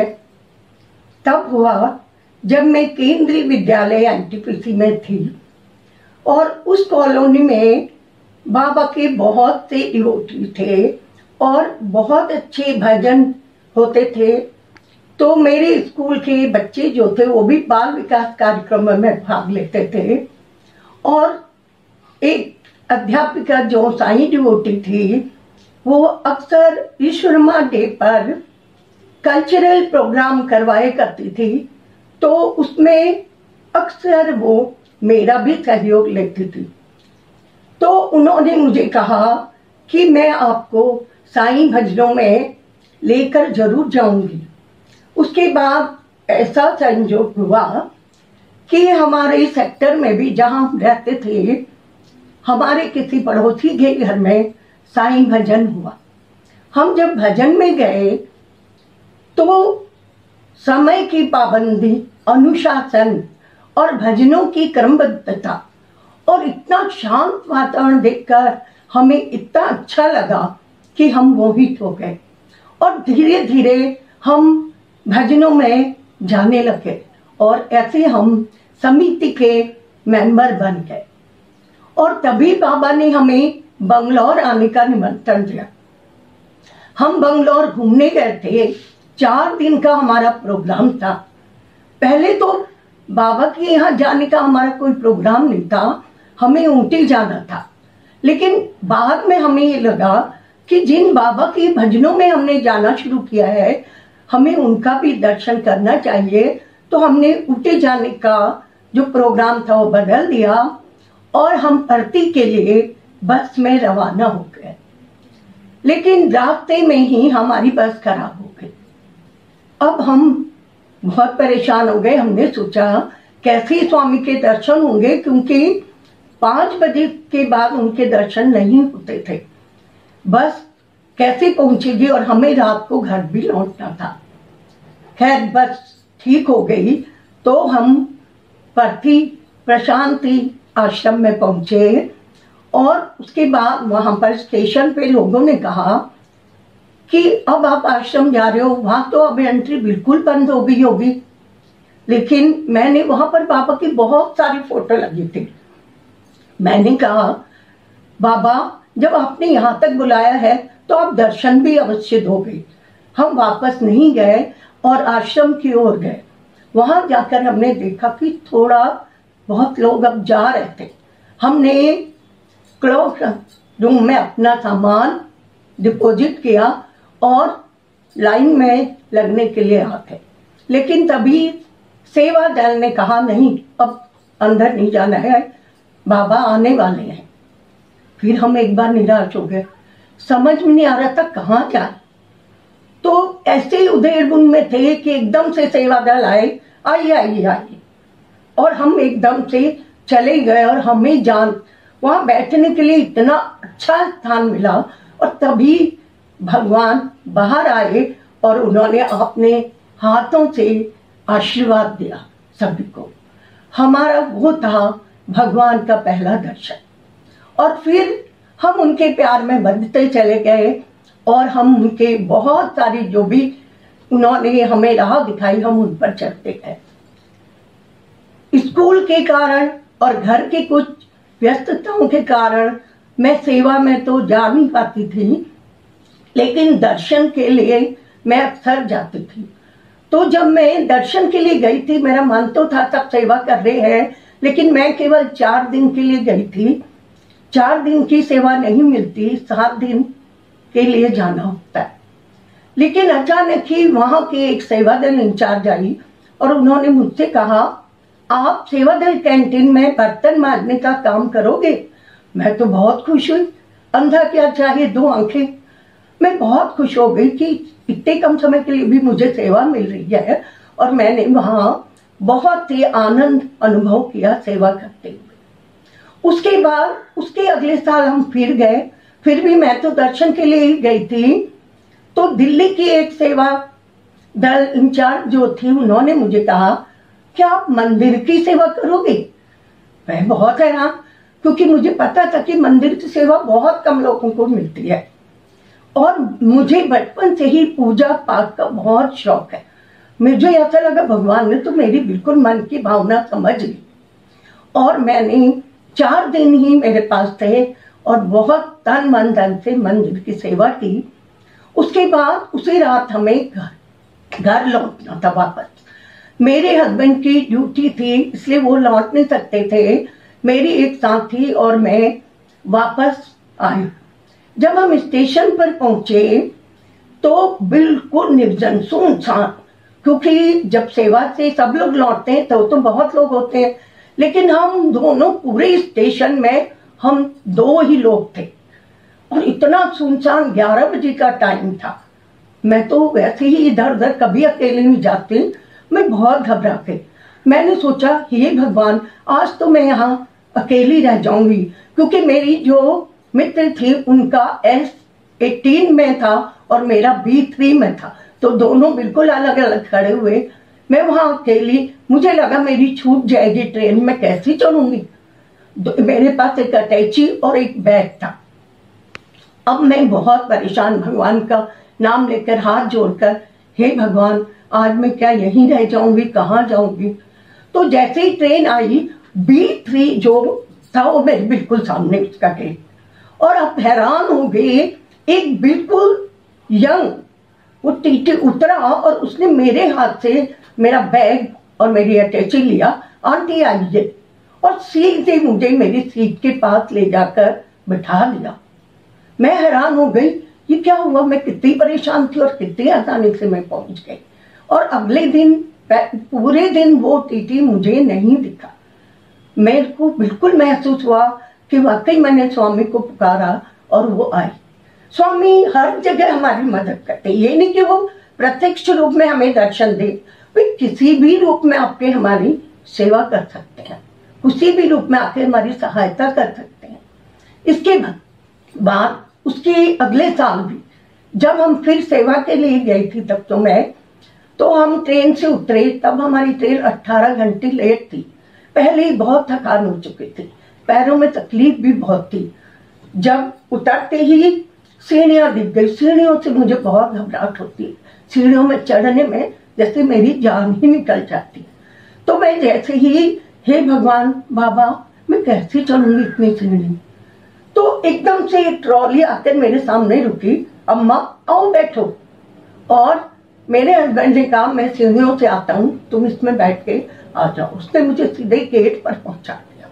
तब हुआ जब मैं केंद्रीय विद्यालय एनटीपीसी में थी और उस कॉलोनी में बाबा के बहुत से डिवोटी थे और बहुत अच्छे भजन होते थे। तो मेरे स्कूल के बच्चे जो थे वो भी बाल विकास कार्यक्रम में भाग लेते थे और एक अध्यापिका जो साईं डिवोटी थी वो अक्सर ईश्वरमा डे पर कल्चरल प्रोग्राम करवाए करती थी, तो उसमें अक्सर वो मेरा भी सहयोग लेती थी। तो उन्होंने मुझे कहा कि मैं आपको साईं भजनों में लेकर जरूर जाऊंगी। उसके बाद ऐसा संयोग हुआ कि हमारे सेक्टर में भी जहां हम रहते थे, हमारे किसी पड़ोसी के घर में साईं भजन हुआ। हम जब भजन में गए तो समय की पाबंदी, अनुशासन और भजनों की क्रमबद्धता और इतना शांत वातावरण देखकर हमें इतना अच्छा लगा कि हम मोहित हो गए और धीरे धीरे हम भजनों में जाने लगे और ऐसे हम समिति के मेंबर बन गए। और तभी बाबा ने हमें बंगलौर आने का निमंत्रण दिया। हम बंगलौर घूमने गए थे, चार दिन का हमारा प्रोग्राम था। पहले तो बाबा के यहाँ जाने का हमारा कोई प्रोग्राम नहीं था, हमें ऊटी जाना था। लेकिन बाद में हमें ये लगा कि जिन बाबा के भजनों में हमने जाना शुरू किया है, हमें उनका भी दर्शन करना चाहिए। तो हमने ऊटी जाने का जो प्रोग्राम था वो बदल दिया और हम आरती के लिए बस में रवाना हो गए। लेकिन रास्ते में ही हमारी बस खराब हो गई। अब हम बहुत परेशान हो गए। हमने सोचा कैसे स्वामी के दर्शन होंगे, क्योंकि पांच बजे के बाद उनके दर्शन नहीं होते थे। बस कैसे पहुंचेगी और हमें रात को घर भी लौटना था। खैर बस ठीक हो गई तो हम परथी प्रशांति आश्रम में पहुंचे और उसके बाद वहां पर स्टेशन पे लोगों ने कहा कि अब आप आश्रम जा रहे हो, वहां तो अब एंट्री बिल्कुल बंद हो गई होगी। लेकिन मैंने वहां पर बाबा की बहुत सारी फोटो लगी थी। मैंने कहा बाबा जब आपने यहाँ तक बुलाया है तो आप दर्शन भी अवश्य दोगे। हम वापस नहीं गए और आश्रम की ओर गए। वहां जाकर हमने देखा कि थोड़ा बहुत लोग अब जा रहे थे। हमने क्लॉक रूम में अपना सामान डिपॉजिट किया और लाइन में लगने के लिए आ गए। लेकिन तभी सेवा दल ने कहा नहीं, अब अंदर नहीं जाना है, बाबा आने वाले हैं। फिर हम एक बार निराश हो गए, समझ में नहीं आ रहा था कहाँ जाए। तो ऐसे ही उधेड़बुन में थे कि एकदम से सेवा दल आए, आइए आइए आइए, और हम एकदम से चले गए और हमें जान वहां बैठने के लिए इतना अच्छा स्थान मिला। और तभी भगवान बाहर आए और उन्होंने अपने हाथों से आशीर्वाद दिया सभी को। हमारा वो था भगवान का पहला दर्शन। और फिर हम उनके प्यार में बंधते चले गए और हम उनके बहुत सारी जो भी उन्होंने हमें राह दिखाई हम उन पर चलते गए। स्कूल के कारण और घर की कुछ व्यस्तताओं के कारण मैं सेवा में तो जा नहीं पाती थी, लेकिन दर्शन के लिए मैं अक्सर जाती थी। तो जब मैं दर्शन के लिए गई थी, मेरा मन तो था सब सेवा कर रहे हैं, लेकिन मैं केवल चार दिन के लिए गई थी। चार दिन की सेवा नहीं मिलती, सात दिन के लिए जाना होता है। लेकिन अचानक ही वहां के एक सेवा दल इंचार्ज आई और उन्होंने मुझसे कहा, आप सेवा दल कैंटीन में बर्तन मांजने का काम करोगे? मैं तो बहुत खुश हुई। अंधा क्या चाहे दो आंखें। मैं बहुत खुश हो गई कि इतने कम समय के लिए भी मुझे सेवा मिल रही है, और मैंने वहां बहुत ही आनंद अनुभव किया सेवा करते हुए। उसके बाद उसके अगले साल हम फिर गए, फिर भी मैं तो दर्शन के लिए ही गई थी। तो दिल्ली की एक सेवा दल इंचार्ज जो थी, उन्होंने मुझे कहा, क्या आप मंदिर की सेवा करोगे? मैं बहुत हैरान, क्योंकि मुझे पता था कि मंदिर की सेवा बहुत कम लोगों को मिलती है, और मुझे बचपन से ही पूजा पाठ का बहुत शौक है। मुझे ऐसा लगा भगवान ने तो मेरी बिल्कुल मन की भावना समझ ली, और मैंने चार दिन ही मेरे पास थे और बहुत तन मन धन से मंदिर की सेवा की। उसके बाद उसी रात हमें घर घर लौटना था वापस। मेरे हस्बैंड की ड्यूटी थी, इसलिए वो लौट नहीं सकते थे। मेरी एक साथी और मैं वापस आए। जब हम स्टेशन पर पहुंचे तो बिल्कुल निर्जन सुनसान, क्योंकि जब सेवा से सब लोग लौटते हैं तो तो बहुत लोग होते हैं, लेकिन हम दोनों पूरे स्टेशन में हम दो ही लोग थे, और इतना सुनसान, ग्यारह बजे का टाइम था। मैं तो वैसे ही इधर उधर कभी अकेले नहीं जाती, मैं बहुत घबरा गई। मैंने सोचा, हे भगवान, आज तो मैं यहाँ अकेली रह जाऊंगी, क्योंकि मेरी जो मित्र थी उनका एस एटीन में था और मेरा बी थ्री में था, तो दोनों बिल्कुल अलग अलग खड़े हुए। मैं वहां अकेली, मुझे लगा मेरी छूट जाएगी ट्रेन में, कैसी चलूंगी। मेरे पास एक अटैची और एक बैग था। अब मैं बहुत परेशान, भगवान का नाम लेकर हाथ जोड़कर, हे भगवान, आज मैं क्या यहीं रह जाऊंगी, कहाँ जाऊंगी। तो जैसे ही ट्रेन आई, बी थ्री जो था वो मेरे बिल्कुल सामने उसका गेट, और अब हैरान हो गए, एक बिल्कुल यंग वो टीटी उतरा और उसने मेरे हाथ से मेरा बैग और मेरी अटैची लिया। आंटी आइए, और सीधे मुझे मेरी सीट के पास ले जाकर बिठा दिया। मैं हैरान हो गई, ये क्या हुआ? मैं कितनी परेशान थी और कितनी आसानी से मैं पहुंच गई। और अगले दिन पूरे दिन वो टीटी मुझे नहीं दिखा। मेरे को बिल्कुल महसूस हुआ कि वाकई मैंने स्वामी को पुकारा और वो आए। स्वामी हर जगह हमारी मदद करते, ये नहीं कि वो प्रत्यक्ष रूप में हमें दर्शन दे, वे किसी भी रूप में आपके हमारी सेवा कर सकते हैं, किसी भी रूप में आके हमारी सहायता कर सकते हैं। इसके बाद उसके अगले साल भी जब हम फिर सेवा के लिए गई थी, तब तो मैं तो हम ट्रेन से उतरे, तब हमारी ट्रेन अठारह घंटे लेट थी। पहले ही बहुत थकान हो चुकी थी, पैरों में तकलीफ भी बहुत थी। जब उतरते ही सीढ़ियां दिख गई, सीढ़ियों से मुझे बहुत घबराहट होती है, सीढ़ियों में चढ़ने में जैसे मेरी जान ही निकल जाती है। तो मैं जैसे ही, हे भगवान, बाबा, मैं कैसे चलूंगी इतनी सीढ़ी। तो एकदम से एक ट्रॉली आकर मेरे सामने रुकी। अम्मा आओ बैठो, और मेरे हस्बैंड ने कहा, मैं सीढ़ियों से आता हूँ, तुम इसमें बैठ के आ जाओ। उसने मुझे सीधे गेट पर पहुंचा दिया।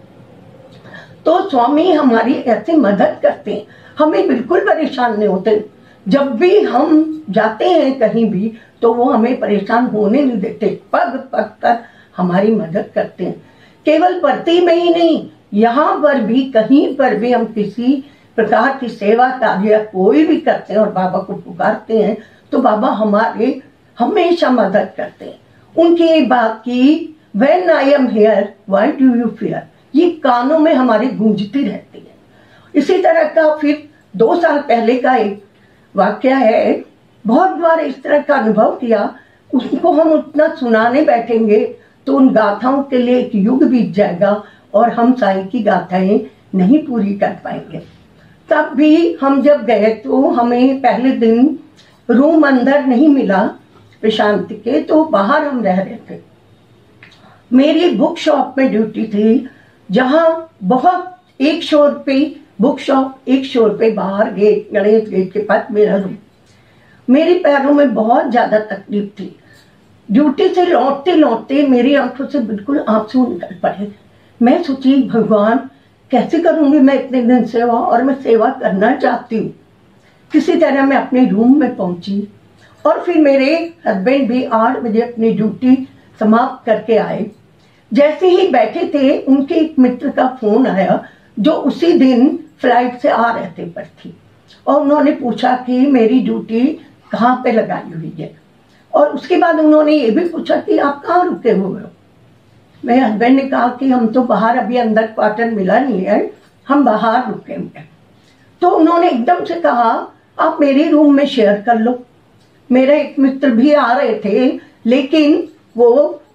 तो स्वामी हमारी ऐसे मदद करते हैं, हमें बिल्कुल परेशान नहीं होते। जब भी हम जाते हैं कहीं भी, तो वो हमें परेशान होने नहीं देते, पग पग कर हमारी मदद करते हैं। केवल भर्ती में ही नहीं, यहाँ पर भी, कहीं पर भी हम किसी प्रकार की सेवा कार्य कोई भी करते हैं और बाबा को पुकारते हैं, तो बाबा हमारे हमेशा मदद करते हैं। उनकी ये बात की, When I am here, why do you fear? ये कानों में हमारे गूंजती रहती है। इसी तरह का फिर दो साल पहले का एक वाक्य है। बहुत बार इस तरह का अनुभव किया, उसको हम उतना सुनाने बैठेंगे तो उन गाथाओं के लिए एक युग बीत जाएगा और हम साईं की गाथाएं नहीं पूरी कर पाएंगे। तब भी हम जब गए तो हमें पहले दिन रूम अंदर नहीं मिला प्रशांत के, तो बाहर हम रह रहे थे। मेरी बुक शॉप में ड्यूटी थी, जहां बहुत एक सौ रुपये बुक शॉप, एक सौ रुपये बाहर गेट, गणेश गेट के पास मेरा रूम। मेरे पैरों में बहुत ज्यादा तकलीफ थी। ड्यूटी से लौटते लौटते मेरी आंखों से बिल्कुल आंसू निकल पड़े। मैं सोची भगवान कैसे करूंगी मैं इतने दिन सेवा, और मैं सेवा करना चाहती हूँ। किसी तरह मैं अपने रूम में पहुंची और फिर मेरे हस्बैंड भी आठ बजे अपनी ड्यूटी समाप्त करके आए। जैसे ही बैठे थे उनके एक मित्र का फोन आया जो उसी दिन फ्लाइट से आ रहे थे बर्थी, और उन्होंने पूछा कि मेरी ड्यूटी कहाँ पे लगाई हुई है, और उसके बाद उन्होंने ये भी पूछा कि आप कहाँ रुके हुए हो। मेरे हस्बैंड ने कहा कि हम तो बाहर, अभी अंदर क्वार्टर मिला नहीं है, हम बाहर रुके हुए। तो उन्होंने एकदम से कहा आप मेरे रूम में शेयर कर लो। मेरे एक मित्र भी आ रहे थे लेकिन वो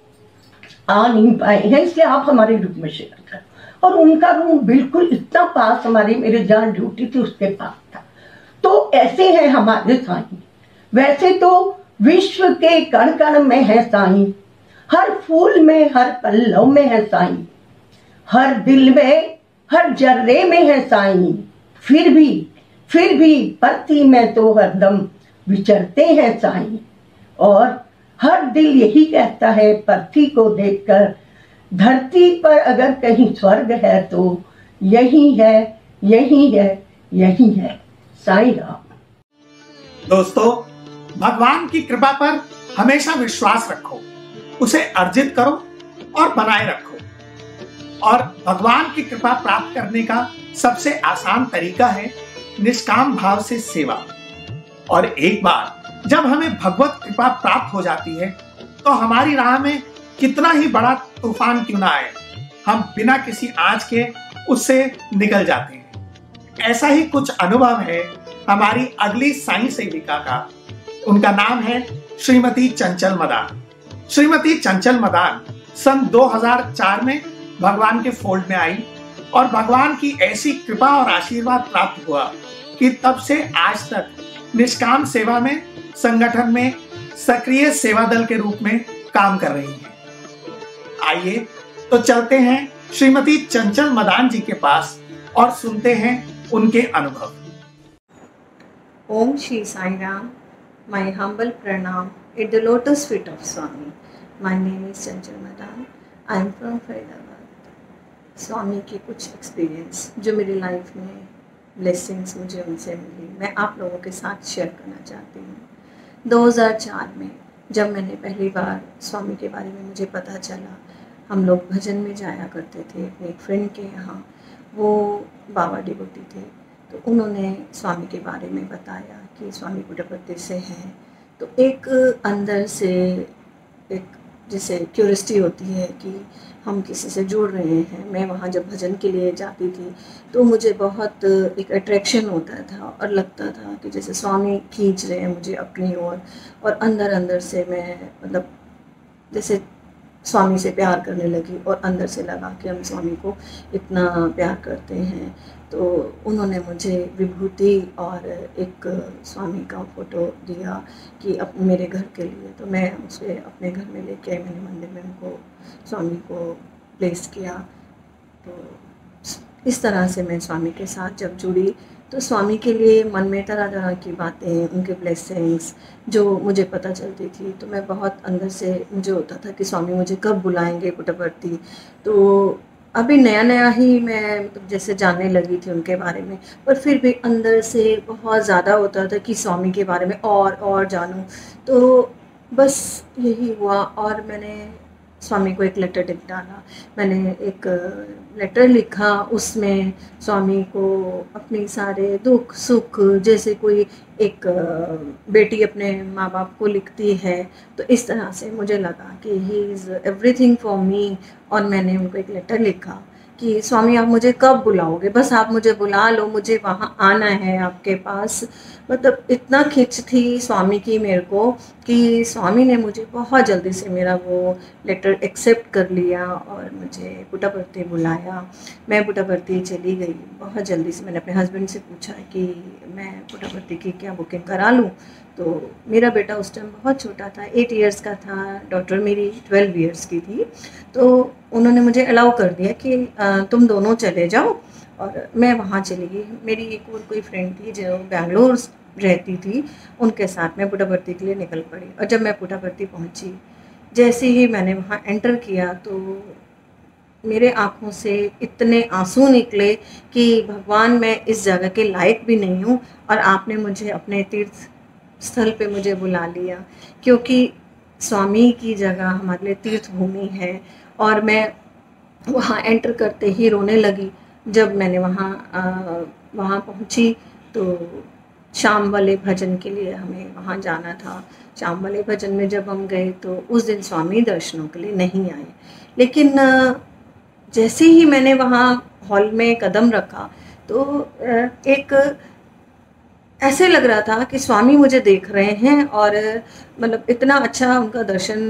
आ नहीं पाए हैं, इसलिए आप हमारे रूम में शेयर कर। और उनका रूम बिल्कुल इतना पास, हमारी मेरे जहाँ ड्यूटी थी उसके पास था। तो ऐसे हैं हमारे साईं। वैसे तो विश्व के कण कण में है साईं, हर फूल में हर पल्लव में है साईं, हर दिल में हर जर्रे में है साईं। फिर भी फिर भी पृथ्वी में तो हरदम विचरते हैं साईं। और हर दिल यही कहता है पृथ्वी को देखकर, धरती पर अगर कहीं स्वर्ग है तो यही है, यही है, यही है। साईं राम। दोस्तों, भगवान की कृपा पर हमेशा विश्वास रखो, उसे अर्जित करो और बनाए रखो। और भगवान की कृपा प्राप्त करने का सबसे आसान तरीका है निष्काम भाव से सेवा। और एक बार जब हमें भगवत कृपा प्राप्त हो जाती है तो हमारी राह में कितना ही बड़ा तूफान क्यों ना आए, हम बिना किसी आंच के उससे निकल जाते हैं। ऐसा ही कुछ अनुभव है हमारी अगली साईं सेविका का। उनका नाम है श्रीमती चंचल मदान। श्रीमती चंचल मदान सन दो हज़ार चार में भगवान के फोल्ड में आई और भगवान की ऐसी कृपा और आशीर्वाद प्राप्त हुआ कि तब से आज तक निष्काम सेवा में संगठन में सक्रिय सेवा दल के रूप में काम कर रही हैं। आइए तो चलते हैं श्रीमती चंचल मदान जी के पास और सुनते हैं उनके अनुभव। Om Shri Sai Ram, my humble pranam at the lotus feet of Swami. My name is Chanchal Madan. I am from Faridabad. स्वामी के कुछ एक्सपीरियंस जो मेरी लाइफ में ब्लेसिंग्स मुझे उनसे मिली, मैं आप लोगों के साथ शेयर करना चाहती हूँ। दो हज़ार चार में जब मैंने पहली बार स्वामी के बारे में मुझे पता चला, हम लोग भजन में जाया करते थे अपने एक फ्रेंड के यहाँ, वो बाबा डिवोटी थे। तो उन्होंने स्वामी के बारे में बताया कि स्वामी पुट्टपर्ती से हैं। तो एक अंदर से एक जैसे क्यूरियोसिटी होती है कि हम किसी से जुड़ रहे हैं। मैं वहाँ जब भजन के लिए जाती थी तो मुझे बहुत एक अट्रैक्शन होता था और लगता था कि जैसे स्वामी खींच रहे हैं मुझे अपनी ओर, और, और अंदर अंदर से मैं मतलब जैसे स्वामी से प्यार करने लगी और अंदर से लगा कि हम स्वामी को इतना प्यार करते हैं। तो उन्होंने मुझे विभूति और एक स्वामी का फ़ोटो दिया कि अब मेरे घर के लिए, तो मैं उसे अपने घर में लेके आई। मैंने मंदिर में उनको स्वामी को प्लेस किया। तो इस तरह से मैं स्वामी के साथ जब जुड़ी तो स्वामी के लिए मन में तरह तरह की बातें, उनके ब्लेसिंग्स जो मुझे पता चलती थी, तो मैं बहुत अंदर से मुझे होता था कि स्वामी मुझे कब बुलाएंगे पुट्टपर्ती। तो अभी नया नया ही मैं मतलब जैसे जानने लगी थी उनके बारे में, पर फिर भी अंदर से बहुत ज़्यादा होता था कि स्वामी के बारे में और और जानूं। तो बस यही हुआ और मैंने स्वामी को एक लेटर लिख डाला। मैंने एक लेटर लिखा, उसमें स्वामी को अपनी सारे दुख सुख, जैसे कोई एक बेटी अपने माँ बाप को लिखती है, तो इस तरह से मुझे लगा कि he is everything for me. और मैंने उनको एक लेटर लिखा कि स्वामी आप मुझे कब बुलाओगे, बस आप मुझे बुला लो, मुझे वहाँ आना है आपके पास, मतलब इतना खिंच थी स्वामी की मेरे को कि स्वामी ने मुझे बहुत जल्दी से मेरा वो लेटर एक्सेप्ट कर लिया और मुझे पुट्टपर्ती बुलाया। मैं पुट्टपर्ती चली गई बहुत जल्दी से। मैंने अपने हस्बैंड से पूछा कि मैं पुट्टपर्ती की क्या बुकिंग करा लूँ। तो मेरा बेटा उस टाइम बहुत छोटा था, एट इयर्स का था, डॉटर मेरी ट्वेल्व इयर्स की थी। तो उन्होंने मुझे अलाउ कर दिया कि तुम दोनों चले जाओ, और मैं वहाँ चली गई। मेरी एक और कोई फ्रेंड थी जो बेंगलोर रहती थी, उनके साथ मैं पुट्टपर्ती के लिए निकल पड़ी। और जब मैं पुट्टपर्ती पहुँची, जैसे ही मैंने वहाँ एंटर किया तो मेरे आँखों से इतने आंसू निकले कि भगवान, मैं इस जगह के लायक भी नहीं हूँ और आपने मुझे अपने तीर्थ स्थल पे मुझे बुला लिया। क्योंकि स्वामी की जगह हमारे लिए तीर्थ भूमि है। और मैं वहाँ एंटर करते ही रोने लगी। जब मैंने वहाँ वहाँ पहुँची तो शाम वाले भजन के लिए हमें वहाँ जाना था। शाम वाले भजन में जब हम गए तो उस दिन स्वामी दर्शनों के लिए नहीं आए। लेकिन जैसे ही मैंने वहाँ हॉल में कदम रखा तो एक ऐसे लग रहा था कि स्वामी मुझे देख रहे हैं, और मतलब इतना अच्छा उनका दर्शन,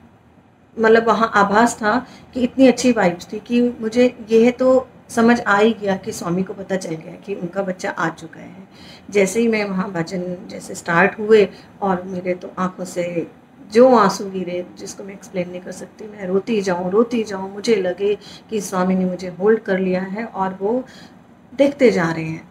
मतलब वहाँ आभास था कि इतनी अच्छी वाइब्स थी कि मुझे यह तो समझ आ ही गया कि स्वामी को पता चल गया कि उनका बच्चा आ चुका है। जैसे ही मैं वहाँ भजन जैसे स्टार्ट हुए और मेरे तो आंखों से जो आंसू गिरे जिसको मैं एक्सप्लेन नहीं कर सकती। मैं रोती जाऊँ रोती जाऊँ मुझे लगे कि स्वामी ने मुझे होल्ड कर लिया है और वो देखते जा रहे हैं।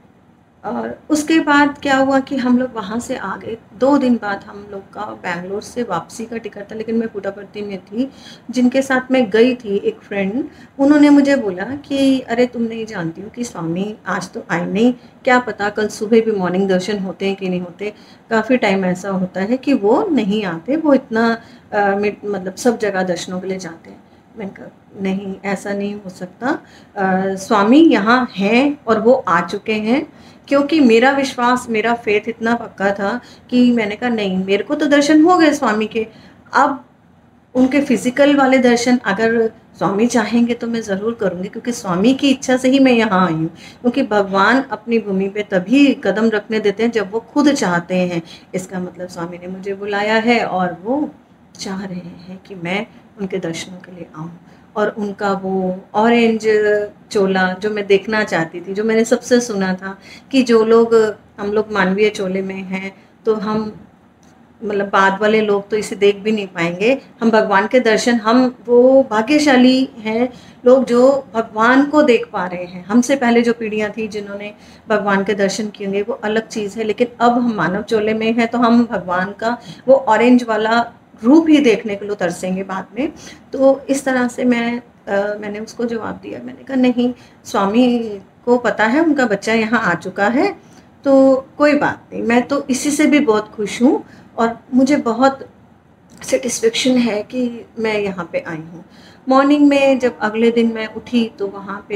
और उसके बाद क्या हुआ कि हम लोग वहाँ से आ गए। दो दिन बाद हम लोग का बेंगलोर से वापसी का टिकट था, लेकिन मैं पुट्टपर्ती में थी। जिनके साथ मैं गई थी एक फ्रेंड, उन्होंने मुझे बोला कि अरे तुम नहीं जानती हो कि स्वामी आज तो आए नहीं, क्या पता कल सुबह भी मॉर्निंग दर्शन होते हैं कि नहीं होते। काफ़ी टाइम ऐसा होता है कि वो नहीं आते, वो इतना आ, मतलब सब जगह दर्शनों के लिए जाते हैं। मैंने कहा नहीं, ऐसा नहीं हो सकता, आ, स्वामी यहाँ हैं और वो आ चुके हैं। क्योंकि मेरा विश्वास, मेरा फेथ इतना पक्का था कि मैंने कहा नहीं, मेरे को तो दर्शन हो गए स्वामी के, अब उनके फिजिकल वाले दर्शन अगर स्वामी चाहेंगे तो मैं ज़रूर करूँगी, क्योंकि स्वामी की इच्छा से ही मैं यहाँ आई हूँ। क्योंकि भगवान अपनी भूमि पे तभी कदम रखने देते हैं जब वो खुद चाहते हैं। इसका मतलब स्वामी ने मुझे बुलाया है और वो चाह रहे हैं कि मैं उनके दर्शनों के लिए आऊँ। और उनका वो ऑरेंज चोला जो मैं देखना चाहती थी, जो मैंने सबसे सुना था कि जो लोग, हम लोग मानवीय चोले में हैं तो हम मतलब बाद वाले लोग तो इसे देख भी नहीं पाएंगे। हम भगवान के दर्शन, हम वो भाग्यशाली हैं लोग जो भगवान को देख पा रहे हैं। हमसे पहले जो पीढ़ियां थी जिन्होंने भगवान के दर्शन किए होंगे वो अलग चीज़ है, लेकिन अब हम मानव चोले में हैं तो हम भगवान का वो ऑरेंज वाला रूप ही देखने के लिए तरसेंगे बाद में। तो इस तरह से मैं आ, मैंने उसको जवाब दिया। मैंने कहा नहीं, स्वामी को पता है उनका बच्चा यहाँ आ चुका है, तो कोई बात नहीं, मैं तो इसी से भी बहुत खुश हूँ और मुझे बहुत सेटिस्फेक्शन है कि मैं यहाँ पे आई हूँ। मॉर्निंग में जब अगले दिन मैं उठी तो वहाँ पे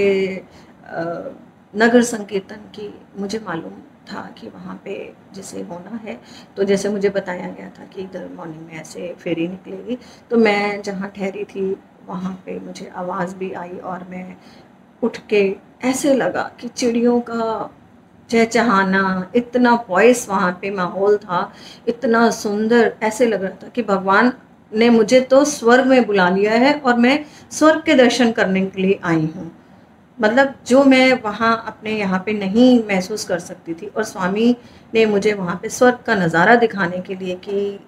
आ, नगर संकीर्तन की मुझे मालूम था कि वहाँ पे जैसे होना है, तो जैसे मुझे बताया गया था कि इधर मॉर्निंग में ऐसे फेरी निकलेगी। तो मैं जहाँ ठहरी थी वहाँ पे मुझे आवाज़ भी आई और मैं उठ के ऐसे लगा कि चिड़ियों का चहचहाना, इतना वॉइस वहाँ पे माहौल था, इतना सुंदर, ऐसे लग रहा था कि भगवान ने मुझे तो स्वर्ग में बुला लिया है और मैं स्वर्ग के दर्शन करने के लिए आई हूँ। मतलब जो मैं वहाँ अपने यहाँ पे नहीं महसूस कर सकती थी, और स्वामी ने मुझे वहाँ पे स्वर्ग का नज़ारा दिखाने के लिए कि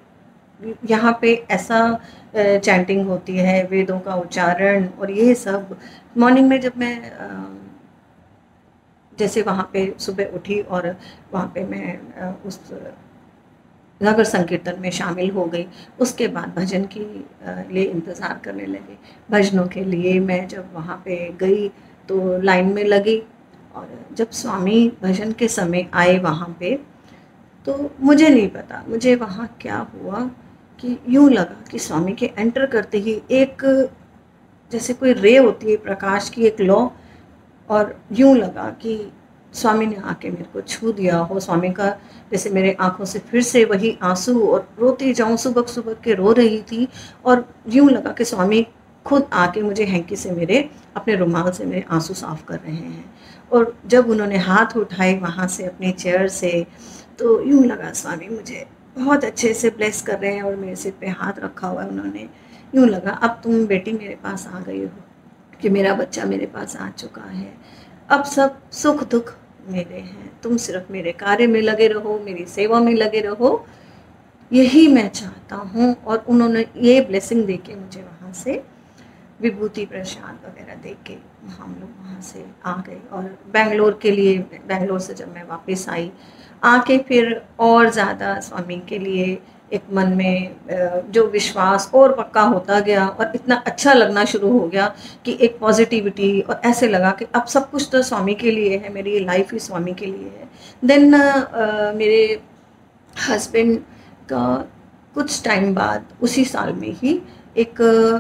यहाँ पे ऐसा चैंटिंग होती है, वेदों का उच्चारण और ये सब। मॉर्निंग में जब मैं जैसे वहाँ पे सुबह उठी और वहाँ पे मैं उस नगर संकीर्तन में शामिल हो गई, उसके बाद भजन के लिए इंतज़ार करने लगी। भजनों के लिए मैं जब वहाँ पे गई तो लाइन में लगी, और जब स्वामी भजन के समय आए वहाँ पे तो मुझे नहीं पता मुझे वहाँ क्या हुआ कि यूँ लगा कि स्वामी के एंटर करते ही एक जैसे कोई रे होती है प्रकाश की, एक लौ, और यूँ लगा कि स्वामी ने आके मेरे को छू दिया हो। स्वामी का जैसे मेरे आंखों से फिर से वही आंसू, और रोती जाऊँ, सुबह सुबह के रो रही थी, और यूँ लगा कि स्वामी खुद आके मुझे हैंकी से मेरे अपने रुमाल से मेरे आंसू साफ कर रहे हैं। और जब उन्होंने हाथ उठाए वहाँ से अपनी चेयर से, तो यूँ लगा स्वामी मुझे बहुत अच्छे से ब्लेस कर रहे हैं और मेरे सिर पे हाथ रखा हुआ है उन्होंने। यूँ लगा अब तुम बेटी मेरे पास आ गई हो, कि मेरा बच्चा मेरे पास आ चुका है, अब सब सुख दुख मेरे हैं, तुम सिर्फ मेरे कार्य में लगे रहो, मेरी सेवा में लगे रहो, यही मैं चाहता हूँ। और उन्होंने ये ब्लेसिंग दे के मुझे वहाँ से विभूति प्रसाद वगैरह दे के हम लोग वहाँ से आ गए। और बेंगलोर के लिए, बेंगलोर से जब मैं वापस आई, आके फिर और ज़्यादा स्वामी के लिए एक मन में जो विश्वास और पक्का होता गया और इतना अच्छा लगना शुरू हो गया कि एक पॉजिटिविटी, और ऐसे लगा कि अब सब कुछ तो स्वामी के लिए है, मेरी लाइफ ही स्वामी के लिए है। देन uh, मेरे हस्बैंड का कुछ टाइम बाद उसी साल में ही एक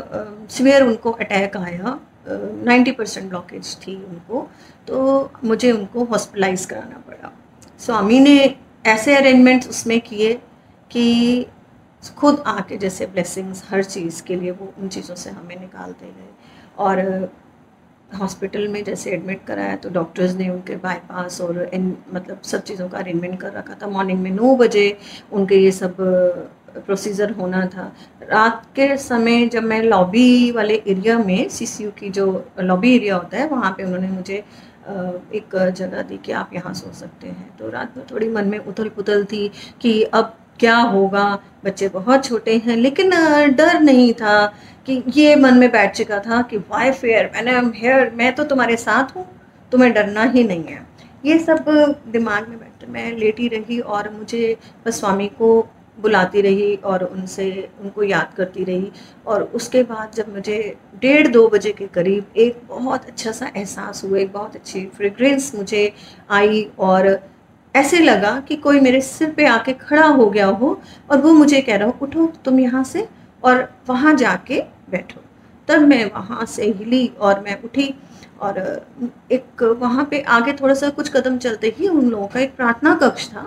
सीवियर उनको अटैक आया, नाइन्टी परसेंट ब्लॉकेज थी उनको, तो मुझे उनको हॉस्पिटलाइज कराना पड़ा। स्वामी ने ऐसे अरेंजमेंट्स उसमें किए कि खुद आके जैसे ब्लेसिंग्स हर चीज़ के लिए वो उन चीज़ों से हमें निकालते गए। और हॉस्पिटल में जैसे एडमिट कराया तो डॉक्टर्स ने उनके बाईपास और इन मतलब सब चीज़ों का अरेंजमेंट कर रखा था। मॉर्निंग में नौ बजे उनके ये सब प्रोसीजर होना था। रात के समय जब मैं लॉबी वाले एरिया में, सीसीयू की जो लॉबी एरिया होता है, वहाँ पे उन्होंने मुझे एक जगह दी कि आप यहाँ सो सकते हैं। तो रात में थोड़ी मन में उथल पुथल थी कि अब क्या होगा, बच्चे बहुत छोटे हैं, लेकिन डर नहीं था कि ये मन में बैठ चुका था कि वाई फेयर, मैंने हेयर मैं तो तुम्हारे साथ हूँ, तुम्हें डरना ही नहीं है। ये सब दिमाग में बैठ, मैं लेटी रही और मुझे बस स्वामी को बुलाती रही और उनसे उनको याद करती रही। और उसके बाद जब मुझे डेढ़ दो बजे के करीब एक बहुत अच्छा सा एहसास हुआ, एक बहुत अच्छी फ्रेग्रेंस मुझे आई और ऐसे लगा कि कोई मेरे सिर पे आके खड़ा हो गया हो और वो मुझे कह रहा हो उठो तुम यहाँ से और वहाँ जाके बैठो। तब मैं वहाँ से हिली और मैं उठी और एक वहाँ पे आगे थोड़ा सा कुछ कदम चलते ही उन लोगों का एक प्रार्थना कक्ष था।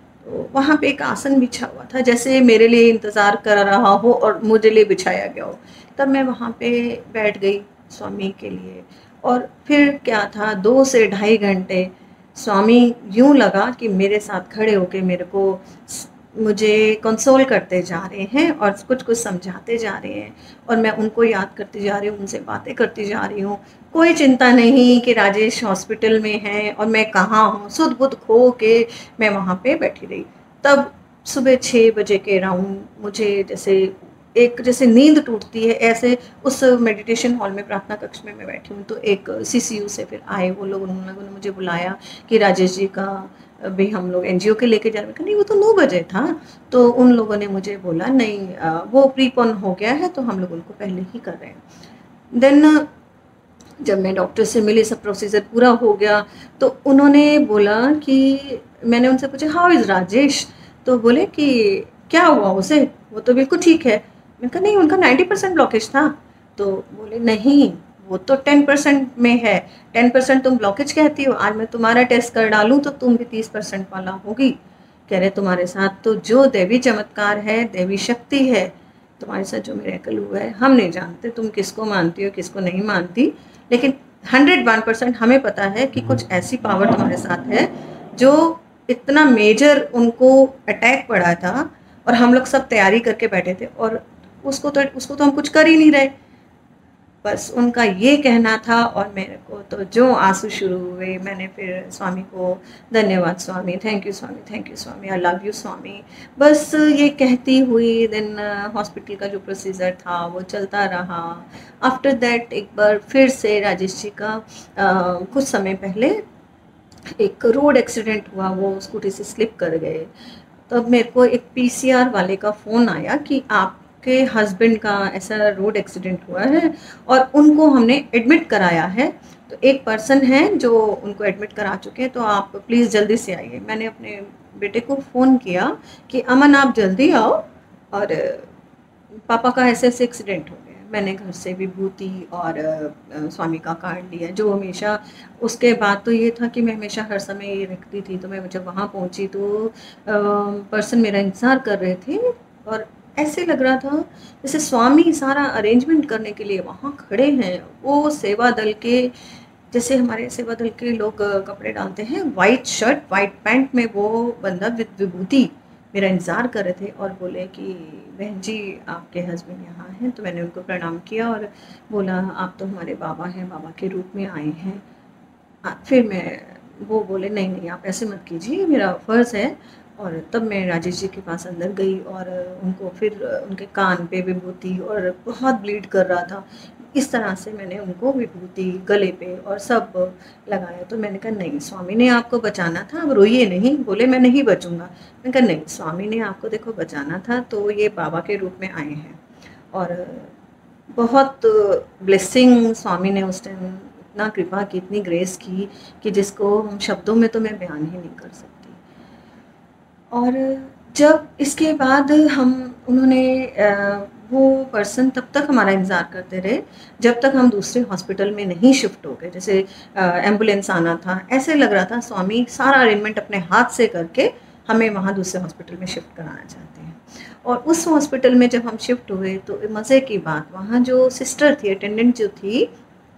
तो वहाँ पे एक आसन बिछा हुआ था, जैसे मेरे लिए इंतज़ार कर रहा हो और मुझे लिए बिछाया गया हो। तब मैं वहाँ पे बैठ गई स्वामी के लिए। और फिर क्या था, दो से ढाई घंटे स्वामी यूँ लगा कि मेरे साथ खड़े होके मेरे को मुझे कंसोल करते जा रहे हैं और कुछ कुछ समझाते जा रहे हैं और मैं उनको याद करती जा रही हूँ, उनसे बातें करती जा रही हूँ। कोई चिंता नहीं कि राजेश हॉस्पिटल में है और मैं कहाँ हूँ, सुध बुध खो के मैं वहाँ पे बैठी रही। तब सुबह छः बजे के राउंड मुझे जैसे एक जैसे नींद टूटती है, ऐसे उस मेडिटेशन हॉल में प्रार्थना कक्ष में मैं बैठी हूँ। तो एक सीसीयू से फिर आए वो लोग, उन्होंने मुझे बुलाया कि राजेश जी का भी हम लोग एनजीओ के लेके जा रहे हैं। नहीं वो तो नौ बजे था। तो उन लोगों ने मुझे बोला नहीं वो प्रीपोन हो गया है तो हम लोग उनको पहले ही कर रहे हैं। देन जब मैं डॉक्टर से मिली, सब प्रोसीजर पूरा हो गया तो उन्होंने बोला कि, मैंने उनसे पूछा हाउ इज़ राजेश, तो बोले कि क्या हुआ उसे, वो तो बिल्कुल ठीक है। मैंने कहा नहीं उनका नाइन्टी परसेंट ब्लॉकेज था। तो बोले नहीं वो तो टेन परसेंट में है, टेन परसेंट तुम ब्लॉकेज कहती हो, आज मैं तुम्हारा टेस्ट कर डालूँ तो तुम भी तीस परसेंट वाला होगी। कह रहे तुम्हारे साथ तो जो देवी चमत्कार है, देवी शक्ति है, तुम्हारे साथ जो मिरेकल हुआ है हम नहीं जानते तुम किसको मानती हो किसको नहीं मानती, लेकिन हंड्रेड वन परसेंट हमें पता है कि कुछ ऐसी पावर तुम्हारे साथ है जो इतना मेजर उनको अटैक पड़ा था और हम लोग सब तैयारी करके बैठे थे और उसको तो उसको तो हम कुछ कर ही नहीं रहे। बस उनका ये कहना था और मेरे को तो जो आंसू शुरू हुए। मैंने फिर स्वामी को धन्यवाद Swami, thank you Swami, thank you Swami, I love you Swami, बस ये कहती हुई। देन हॉस्पिटल का जो प्रोसीजर था वो चलता रहा। आफ्टर दैट एक बार फिर से राजेश जी का आ, कुछ समय पहले एक रोड एक्सीडेंट हुआ, वो स्कूटी से स्लिप कर गए। तब मेरे को एक पीसीआर वाले का फ़ोन आया कि आपके हस्बैंड का ऐसा रोड एक्सीडेंट हुआ है और उनको हमने एडमिट कराया है, तो एक पर्सन है जो उनको एडमिट करा चुके हैं, तो आप प्लीज़ जल्दी से आइए। मैंने अपने बेटे को फ़ोन किया कि अमन आप जल्दी आओ और पापा का ऐसे ऐसे एक्सीडेंट हो गया। मैंने घर से विभूति और स्वामी का कार्ड लिया, जो हमेशा उसके बाद तो ये था कि मैं हमेशा हर समय ये रखती थी। तो मैं जब वहाँ पहुँची तो पर्सन मेरा इंतज़ार कर रहे थे और ऐसे लग रहा था जैसे स्वामी सारा अरेंजमेंट करने के लिए वहाँ खड़े हैं। वो सेवा दल के जैसे हमारे सेवा दल के लोग कपड़े डालते हैं, वाइट शर्ट वाइट पैंट में वो बंदा विद विभूति मेरा इंतज़ार कर रहे थे और बोले कि बहन जी आपके हस्बैंड यहाँ हैं। तो मैंने उनको प्रणाम किया और बोला आप तो हमारे बाबा हैं, बाबा के रूप में आए हैं। आ, फिर मैं वो बोले नहीं नहीं आप ऐसे मत कीजिए, मेरा फ़र्ज़ है। और तब मैं राजेश जी के पास अंदर गई और उनको फिर उनके कान पे विभूति और बहुत ब्लीड कर रहा था, इस तरह से मैंने उनको विभूति गले पे और सब लगाया। तो मैंने कहा नहीं स्वामी ने आपको बचाना था, अब रोइए नहीं। बोले मैं नहीं बचूंगा। मैंने कहा नहीं स्वामी ने आपको देखो बचाना था, तो ये बाबा के रूप में आए हैं। और बहुत ब्लेसिंग स्वामी ने उस टाइम इतना कृपा की, इतनी ग्रेस की कि जिसको हम शब्दों में तो मैं बयान ही नहीं कर सकती। और जब इसके बाद हम उन्होंने वो पर्सन तब तक हमारा इंतज़ार करते रहे जब तक हम दूसरे हॉस्पिटल में नहीं शिफ्ट हो गए। जैसे एम्बुलेंस आना था, ऐसे लग रहा था स्वामी सारा अरेंजमेंट अपने हाथ से करके हमें वहाँ दूसरे हॉस्पिटल में शिफ्ट कराना चाहते हैं। और उस हॉस्पिटल में जब हम शिफ्ट हुए तो मज़े की बात, वहाँ जो सिस्टर थी, अटेंडेंट जो थी,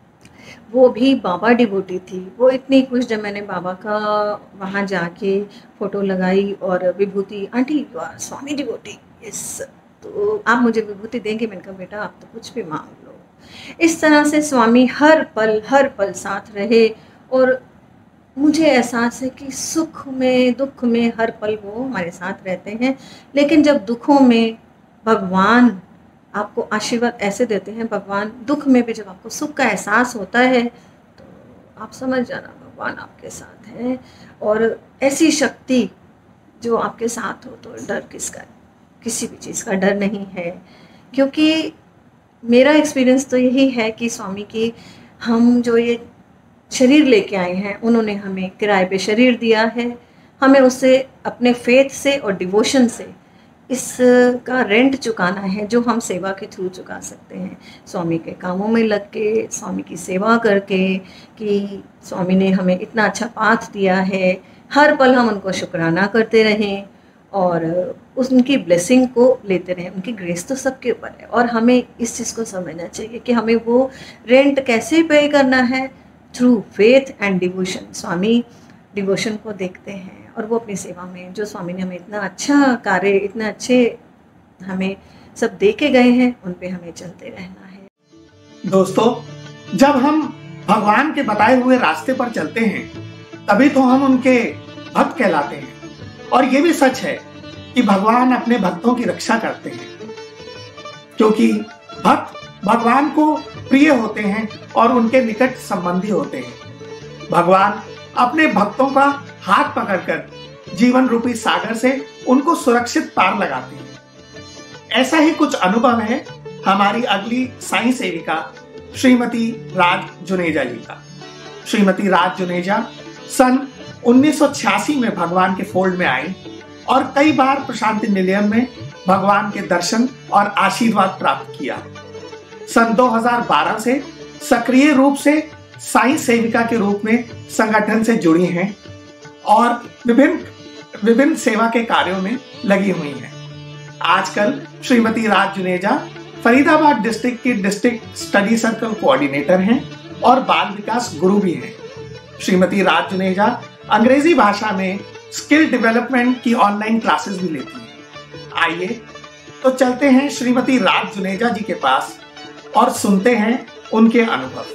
वो भी बाबा डिवोटी थी। वो इतनी खुश जब मैंने बाबा का वहाँ जाके फ़ोटो लगाई और विभूति, aunty you are Swami devotee, yes तो आप मुझे विभूति देंगे। मैंने कहा बेटा आप तो कुछ भी मांग लो। इस तरह से स्वामी हर पल हर पल साथ रहे और मुझे एहसास है कि सुख में दुख में हर पल वो हमारे साथ रहते हैं। लेकिन जब दुखों में भगवान आपको आशीर्वाद ऐसे देते हैं, भगवान दुख में भी जब आपको सुख का एहसास होता है तो आप समझ जाना भगवान आपके साथ है। और ऐसी शक्ति जो आपके साथ हो तो डर किसका, किसी भी चीज़ का डर नहीं है। क्योंकि मेरा एक्सपीरियंस तो यही है कि स्वामी की हम जो ये शरीर लेके आए हैं, उन्होंने हमें किराए पे शरीर दिया है, हमें उससे अपने फेथ से और डिवोशन से इसका रेंट चुकाना है जो हम सेवा के थ्रू चुका सकते हैं। स्वामी के कामों में लग के, स्वामी की सेवा करके, कि स्वामी ने हमें इतना अच्छा पाथ दिया है, हर पल हम उनको शुक्राना करते रहें और उनकी ब्लेसिंग को लेते रहें। उनकी ग्रेस तो सबके ऊपर है और हमें इस चीज़ को समझना चाहिए कि हमें वो रेंट कैसे पे करना है, through faith and devotion. Swami devotion को देखते हैं और वो अपनी सेवा में जो स्वामी ने हमें इतना अच्छा कार्य, इतना अच्छे हमें सब दे के गए हैं, उन पे हमें चलते रहना है। दोस्तों, जब हम भगवान के बताए हुए रास्ते पर चलते हैं तभी तो हम उनके भक्त कहलाते हैं। और ये भी सच है कि भगवान अपने भक्तों की रक्षा करते हैं, क्योंकि भक्त भगवान को प्रिय होते हैं और उनके निकट संबंधी होते हैं। भगवान अपने भक्तों का हाथ पकड़कर जीवन रूपी सागर से उनको सुरक्षित पार लगाते हैं। ऐसा ही कुछ अनुभव है हमारी अगली साईं सेविका श्रीमती राज जुनेजा जी का। श्रीमती राज जुनेजा सन उन्नीस सौ छियासी में भगवान के फोल्ड में आई और कई बार प्रशांति निलयम में भगवान के दर्शन और आशीर्वाद प्राप्त किया। सन दो हज़ार बारह से सक्रिय रूप से साईं सेविका के रूप में संगठन से जुड़ी हैं और विभिन्न विभिन्न सेवा के कार्यों में लगी हुई हैं। आजकल श्रीमती राज जुनेजा फरीदाबाद डिस्ट्रिक्ट की डिस्ट्रिक्ट स्टडी सर्कल कोऑर्डिनेटर हैं और बाल विकास गुरु भी हैं। श्रीमती राज जुनेजा अंग्रेजी भाषा में स्किल डेवलपमेंट की ऑनलाइन क्लासेस भी लेती हैं। आइए तो चलते हैं श्रीमती राज जुनेजा जी के पास और सुनते हैं उनके अनुभव।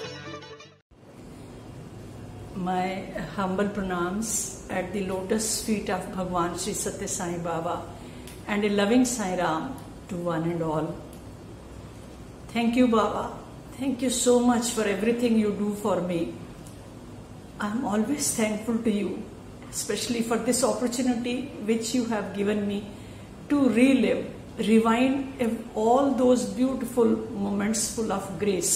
My humble pranams at the lotus feet of Bhagwan Sri Satya Sai Baba and a loving Sai Ram to one and all. Thank you, Baba. Thank you so much for everything you do for me. I am always thankful to you, especially for this opportunity which you have given me to relive, rewind all those beautiful moments full of grace.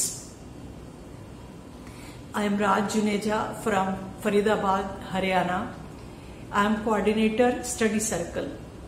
I am Raj Juneja from Faridabad, Haryana. I am coordinator study circle.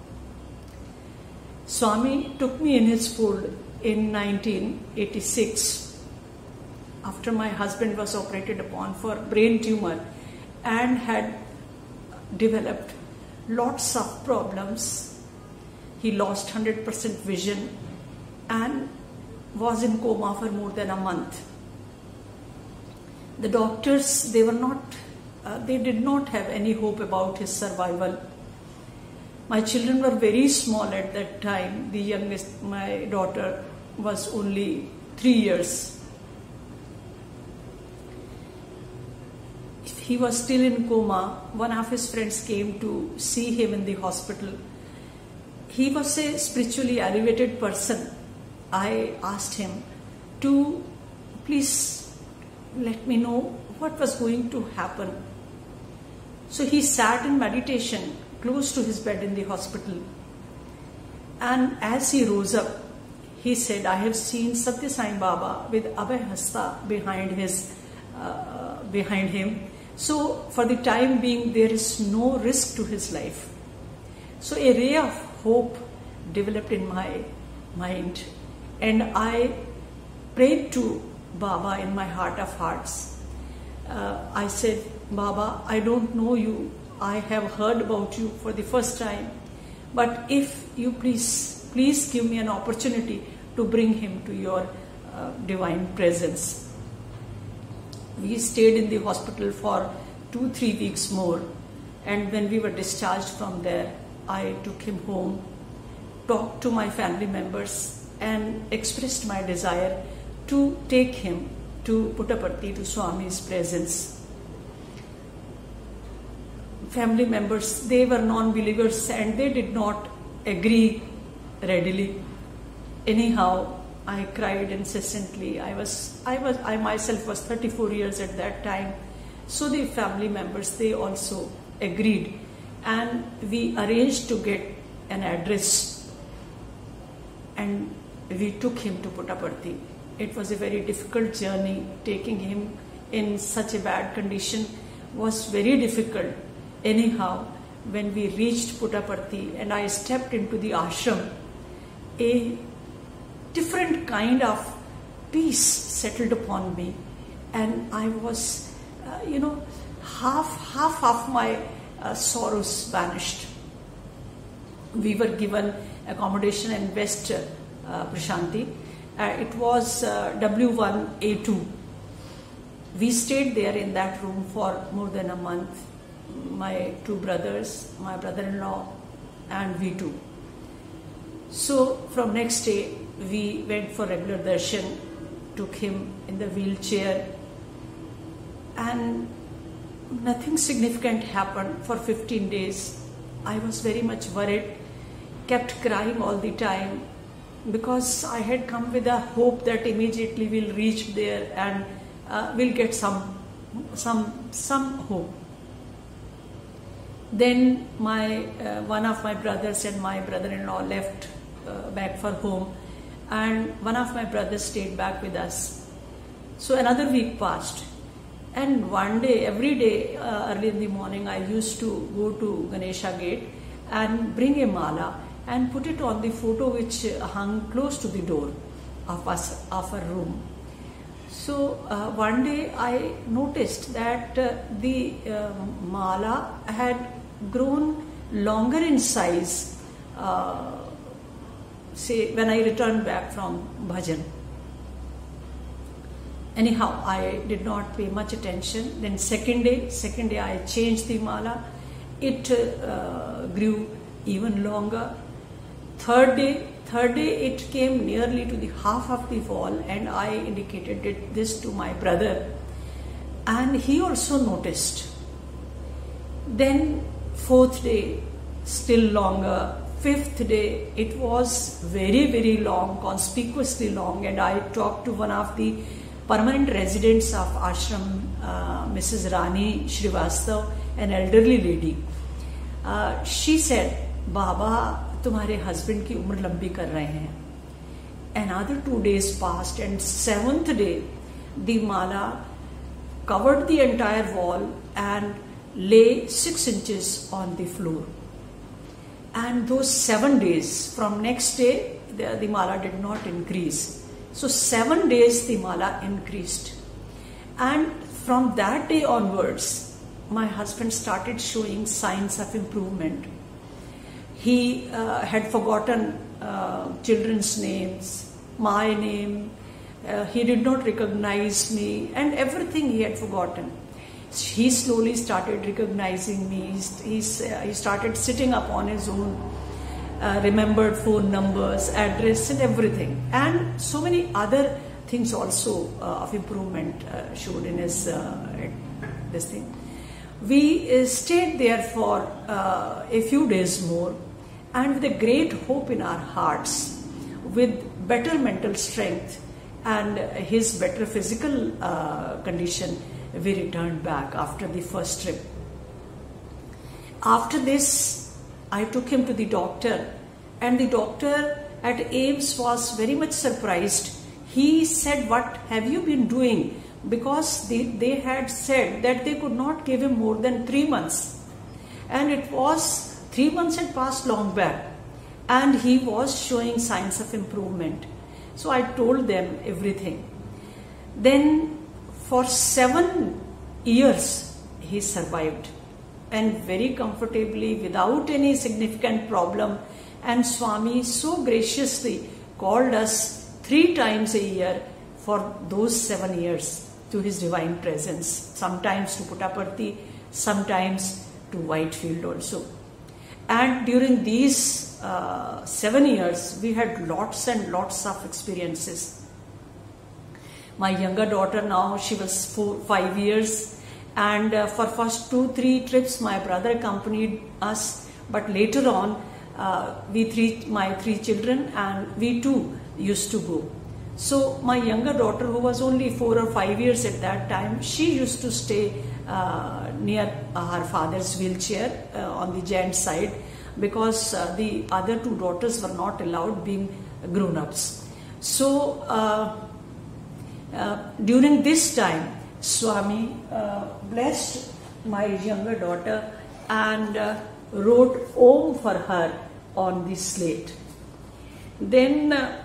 Swami took me in his fold in nineteen eighty-six after my husband was operated upon for brain tumor and had developed lots of problems. He lost one hundred percent vision and was in coma for more than a month. The doctors, they were not, uh, they did not have any hope about his survival. My children were very small at that time. The youngest, my daughter, was only three years. He was still in coma. One of his friends came to see him in the hospital. He was a spiritually elevated person. I asked him to please let me know what was going to happen. So he sat in meditation close to his bed in the hospital. And as he rose up, he said, I have seen Satya Sai Baba with Abhay Hasta behind, his, uh, behind him. So for the time being, there is no risk to his life. So a ray of hope developed in my mind. And I prayed to Baba in my heart of hearts. Uh, I said, Baba, I don't know you. I have heard about you for the first time. But if you please, please give me an opportunity to bring him to your uh, divine presence. We stayed in the hospital for two, three weeks more. And when we were discharged from there, I took him home, talked to my family members, and expressed my desire to take him to Puttaparthi, to Swami's presence. Family members, they were non-believers and they did not agree readily. Anyhow, I cried incessantly. I was, I was, I myself was thirty-four years at that time. So the family members, they also agreed, and we arranged to get an address, and we took him to Puttaparthi. It was a very difficult journey. Taking him in such a bad condition was very difficult. Anyhow, when we reached Puttaparthi and I stepped into the ashram, a different kind of peace settled upon me, and I was, uh, you know, half half of my uh, sorrows vanished. We were given accommodation in West uh, Prashanti. Uh, it was uh, W one A two. We stayed there in that room for more than a month. My two brothers, my brother-in-law, and we two. So from next day, we went for regular darshan, took him in the wheelchair, and nothing significant happened for fifteen days. I was very much worried, kept crying all the time, because I had come with a hope that immediately we'll reach there and uh, we'll get some, some, some hope. Then my uh, one of my brothers and my brother-in-law left uh, back for home, and one of my brothers stayed back with us. So another week passed, and one day, every day uh, early in the morning, I used to go to Ganesha Gate and bring a mala and put it on the photo which hung close to the door of, us, of our room. So uh, one day I noticed that uh, the uh, mala had grown longer in size, uh, say when I returned back from bhajan. Anyhow, I did not pay much attention. Then second day, second day I changed the mala. It uh, grew even longer. Third day, third day it came nearly to the half of the wall, and I indicated it, this to my brother, and he also noticed. Then fourth day, still longer. Fifth day, it was very, very long, conspicuously long, and I talked to one of the permanent residents of ashram, uh, Missus Rani Srivastav, an elderly lady. Uh, she said, Baba, तुम्हारे husband की उम्र लंबी कर रहे हैं. Another two days passed, and seventh day, the mala covered the entire wall and lay six inches on the floor. And those seven days, from next day, the, the mala did not increase. So seven days the mala increased. And from that day onwards, my husband started showing signs of improvement. He uh, had forgotten uh, children's names, my name, Uh, he did not recognize me, and everything he had forgotten. He slowly started recognizing me. He, uh, he started sitting up on his own, uh, remembered phone numbers, address, and everything. And so many other things also uh, of improvement uh, showed in his uh, this thing. We uh, stayed there for uh, a few days more, and with a great hope in our hearts, with better mental strength and his better physical uh, condition, we returned back after the first trip. After this, I took him to the doctor, and the doctor at AIIMS was very much surprised. He said, "What have you been doing?" Because they, they had said that they could not give him more than three months. And it was, three months had passed long back, and he was showing signs of improvement. So I told them everything. Then for seven years he survived, and very comfortably, without any significant problem. And Swami so graciously called us three times a year for those seven years to his divine presence, sometimes to Puttaparthi, sometimes to Whitefield also. And during these uh, seven years, we had lots and lots of experiences. My younger daughter now, she was four, five years, and uh, for first two, three trips, my brother accompanied us. But later on, uh, we three, my three children, and we too used to go. So my younger daughter, who was only four or five years at that time, she used to stay uh, near uh, her father's wheelchair uh, on the giant side, because uh, the other two daughters were not allowed, being grown-ups. So uh, uh, during this time, Swami uh, blessed my younger daughter and uh, wrote Om for her on the slate. Then uh,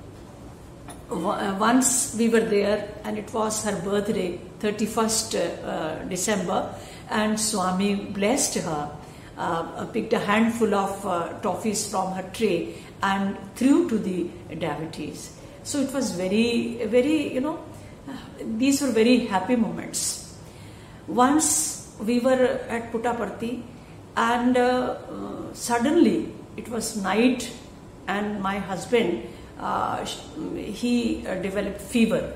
once we were there, and it was her birthday, thirty-first uh, December, and Swami blessed her, uh, picked a handful of uh, toffees from her tray and threw to the devotees. So it was very, very, you know, these were very happy moments. Once we were at Puttaparthi, and uh, uh, suddenly it was night, and my husband, uh, he uh, developed fever.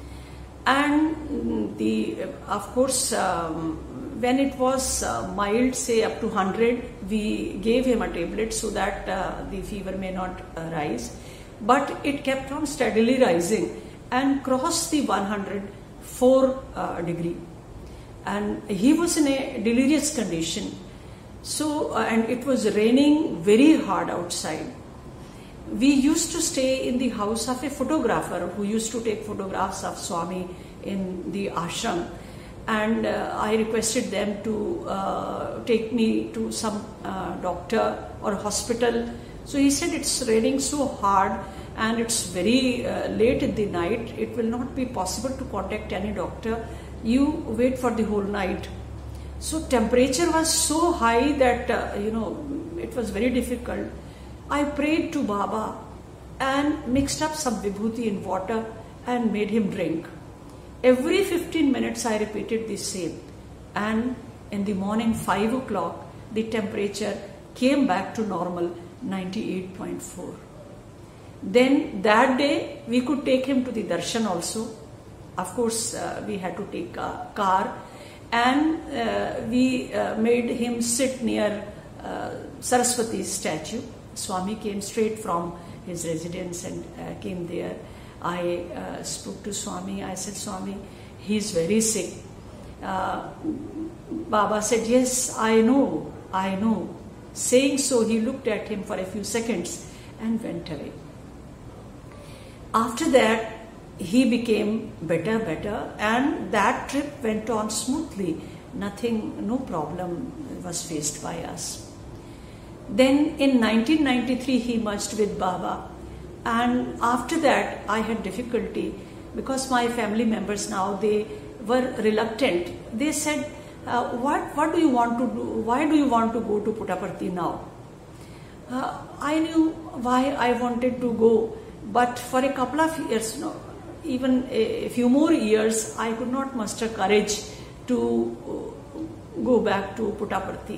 And the, of course, um, when it was uh, mild, say up to one hundred, we gave him a tablet so that uh, the fever may not uh, rise. But it kept on steadily rising and crossed the one hundred four uh, degree. And he was in a delirious condition. So, uh, and it was raining very hard outside. We used to stay in the house of a photographer who used to take photographs of Swami in the ashram. And uh, I requested them to uh, take me to some uh, doctor or hospital. So he said, it's raining so hard and it's very uh, late in the night, it will not be possible to contact any doctor. You wait for the whole night. So temperature was so high that, uh, you know, it was very difficult. I prayed to Baba and mixed up some vibhuti in water and made him drink. Every fifteen minutes I repeated the same. And in the morning, five o'clock, the temperature came back to normal, ninety-eight point four. Then that day, we could take him to the darshan also. Of course, uh, we had to take a car. And uh, we uh, made him sit near uh, Saraswati's statue. Swami came straight from his residence and uh, came there. I uh, spoke to Swami. I said, Swami, he's very sick. Uh, Baba said, yes, I know, I know. Saying so, he looked at him for a few seconds and went away. After that, he became better, better, and that trip went on smoothly. Nothing, no problem was faced by us. Then in nineteen ninety-three, he merged with Baba. And after that, I had difficulty because my family members now, they were reluctant. They said, uh, what, what do you want to do? Why do you want to go to Puttaparthi now? Uh, I knew why I wanted to go, but for a couple of years, no, even a few more years, I could not muster courage to go back to Puttaparthi.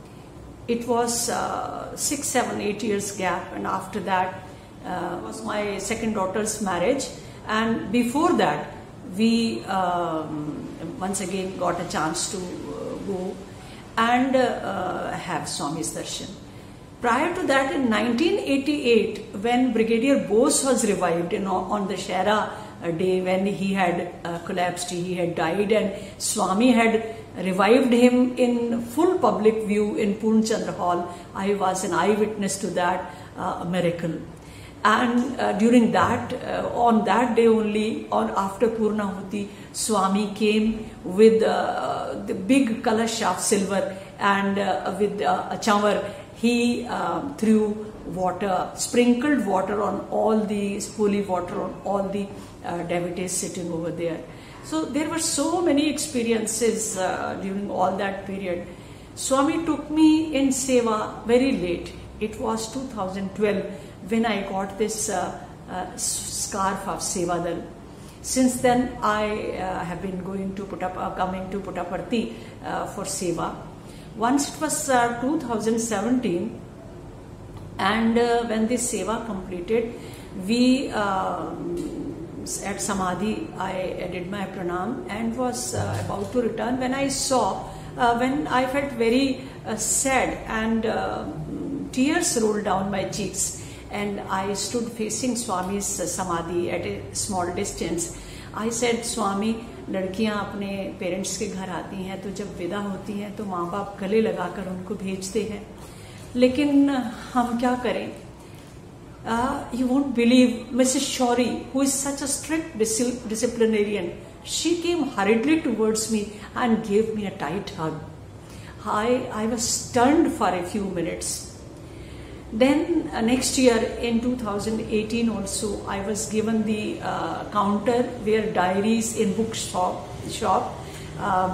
It was uh, six, seven, eight years gap, and after that uh, was my second daughter's marriage. And before that, we um, once again got a chance to uh, go and uh, have Swami's darshan. Prior to that, in nineteen eighty-eight, when Brigadier Bose was revived, you know, on the Shera day when he had uh, collapsed, he had died, and Swami had revived him in full public view in Purnachandra Hall. I was an eyewitness to that uh, miracle. And uh, during that, uh, on that day only, on after Purnahuti, Swami came with uh, the big kalash of silver, and uh, with uh, a chamar, he uh, threw water, sprinkled water on all the holy water on all the uh, devotees sitting over there. So there were so many experiences uh, during all that period. Swami took me in Seva very late. It was two thousand twelve when I got this uh, uh, scarf of Sevadal. Since then, I uh, have been going to Puttap, uh, coming to Puttaparthi uh, for Seva. Once it was uh, two thousand seventeen, and uh, when this Seva completed, we uh, at Samadhi, I did my pranam and was uh, about to return when I saw, uh, when I felt very uh, sad, and uh, tears rolled down my cheeks, and I stood facing Swami's uh, Samadhi at a small distance. I said, Swami, लड़कियां अपने parents के घर आती हैं तो जब विदा होती हैं तो माँ बाप गले लगाकर उनको भेजते हैं, लेकिन हम क्या करें? Uh, you won't believe Missus Shori, who is such a strict dis- disciplinarian, she came hurriedly towards me and gave me a tight hug. I, I was stunned for a few minutes. Then uh, next year in two thousand eighteen also, I was given the uh, counter where diaries in bookshop shop, uh,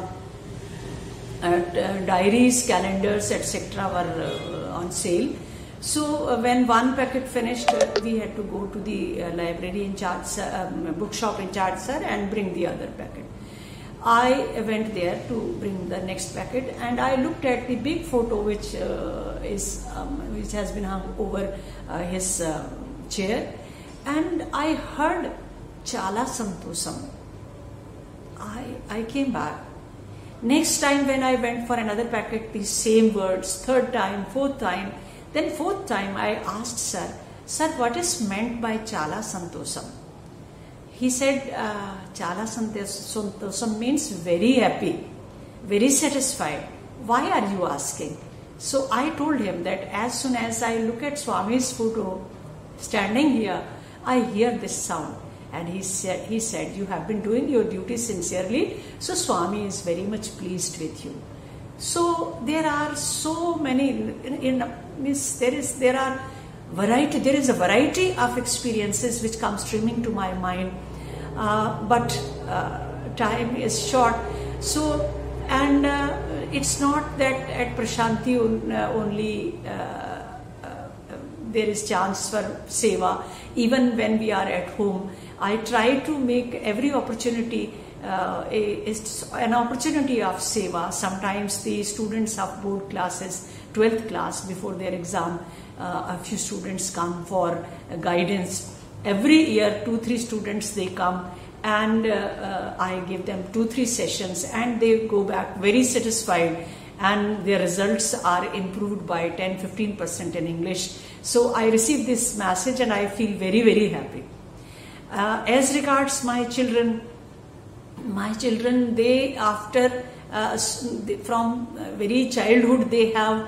at, uh, diaries, calendars, et cetera were uh, on sale. So uh, when one packet finished, uh, we had to go to the uh, library in charge, uh, um, bookshop in charge, sir, and bring the other packet. I went there to bring the next packet, and I looked at the big photo which uh, is um, which has been hung over uh, his uh, chair, and I heard Chala Santosam. I I came back. Next time when I went for another packet, the same words. Third time, fourth time. Then fourth time I asked sir, sir, what is meant by Chala Santosam? He said, uh, Chala Santosam means very happy, very satisfied. Why are you asking? So I told him that as soon as I look at Swami's photo standing here, I hear this sound. And he said, he said, you have been doing your duty sincerely, so Swami is very much pleased with you. So there are so many, in, in means there is there are variety there is a variety of experiences which come streaming to my mind, uh, but uh, time is short. So and uh, it's not that at Prashanti only uh, uh, there is chance for seva. Even when we are at home, I try to make every opportunity Uh, is an opportunity of seva. Sometimes the students of board classes, twelfth class, before their exam, uh, a few students come for uh, guidance. Every year, two, three students, they come, and uh, uh, I give them two, three sessions, and they go back very satisfied, and their results are improved by ten, fifteen percent in English. So I receive this message and I feel very, very happy. Uh, as regards my children, My children, they after uh, from very childhood, they have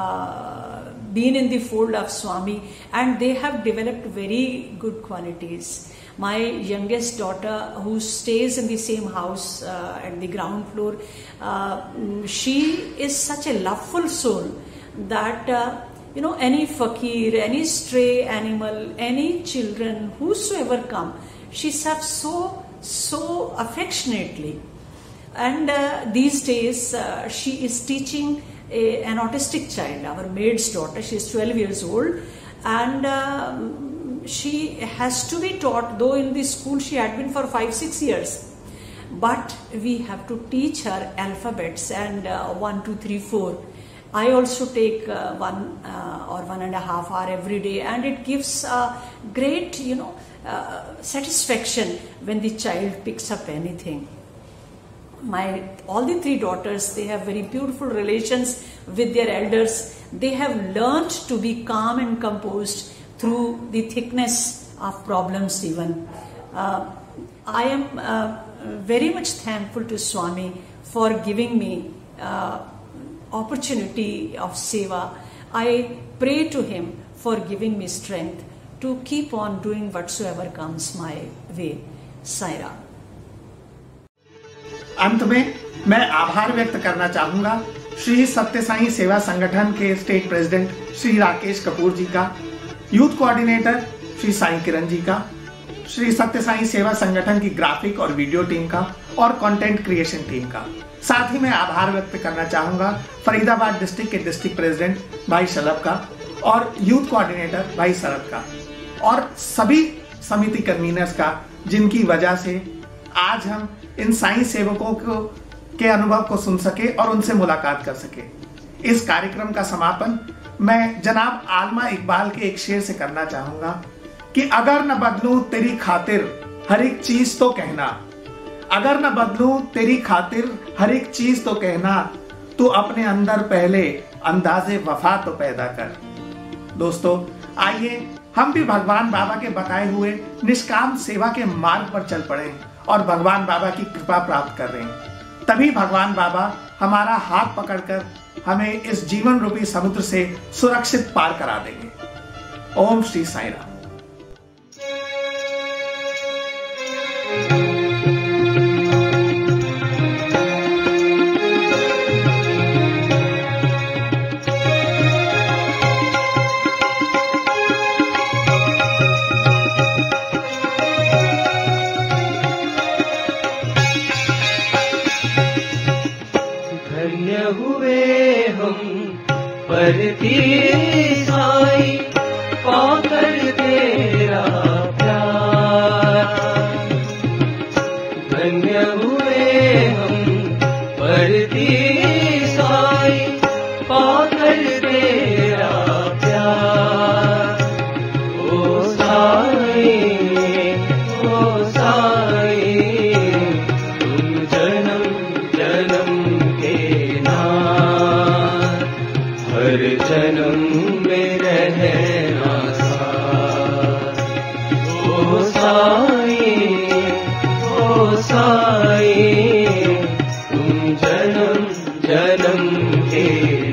uh, been in the fold of Swami, and they have developed very good qualities. My youngest daughter, who stays in the same house uh, at the ground floor, uh, she is such a loveful soul that uh, you know, any fakir, any stray animal, any children, whosoever come, she serves so so affectionately. And uh, these days uh, she is teaching a, an autistic child, our maid's daughter. She is twelve years old, and uh, she has to be taught, though in the school she had been for five, six years. But we have to teach her alphabets and uh, one, two, three, four. I also take uh, one uh, or one and a half hour every day, and it gives a great, you know, uh, satisfaction when the child picks up anything. My all the three daughters, they have very beautiful relations with their elders. They have learned to be calm and composed through the thickness of problems even. Uh, I am uh, very much thankful to Swami for giving me uh, opportunity of seva. I pray to him for giving me strength to keep on doing whatsoever comes my way. Sai Ram. अंत में मैं आभार व्यक्त करना चाहूंगा श्री सत्य साई सेवा संगठन के state president Shri Rakesh Kapoor ji का, यूथ कोऑर्डिनेटर श्री साई किरण जी का, श्री सत्य साई सेवा संगठन की ग्राफिक और वीडियो टीम का और कंटेंट क्रिएशन टीम का। साथ ही मैं आभार व्यक्त करना चाहूंगा फरीदाबाद डिस्ट्रिक्ट के डिस्ट्रिक्ट प्रेसिडेंट भाई शलभ का और यूथ कोऑर्डिनेटर भाई शरद का और सभी समिति कन्वीनर्स का, जिनकी वजह से आज हम इन साईं सेवकों को के अनुभव को सुन सके और उनसे मुलाकात कर सके। इस कार्यक्रम का समापन मैं जनाब आलमा इकबाल के एक शेर से करना चाहूंगा कि अगर न बदलूं तेरी खातिर हर एक चीज तो कहना, अगर न बदलूं तेरी खातिर हर एक चीज तो कहना, तू अपने अंदर पहले अंदाजे वफा तो पैदा कर। दोस्तों, आइए हम भी भगवान बाबा के बताए हुए निष्काम सेवा के मार्ग पर चल पड़े और भगवान बाबा की कृपा प्राप्त कर रहे हैं। तभी भगवान बाबा हमारा हाथ पकड़कर हमें इस जीवन रूपी समुद्र से सुरक्षित पार करा देंगे। ओम श्री साई राम। परती साई पाकर तेरा प्यार, धन्य हुए हम परती साई पाकर तेरा प्यार। ओ साई ओ साई तुम जन्म जन्म के नाथ, हर जन्म में रहना साथ। ओ साई ओ साई तुम जन्म जन्म के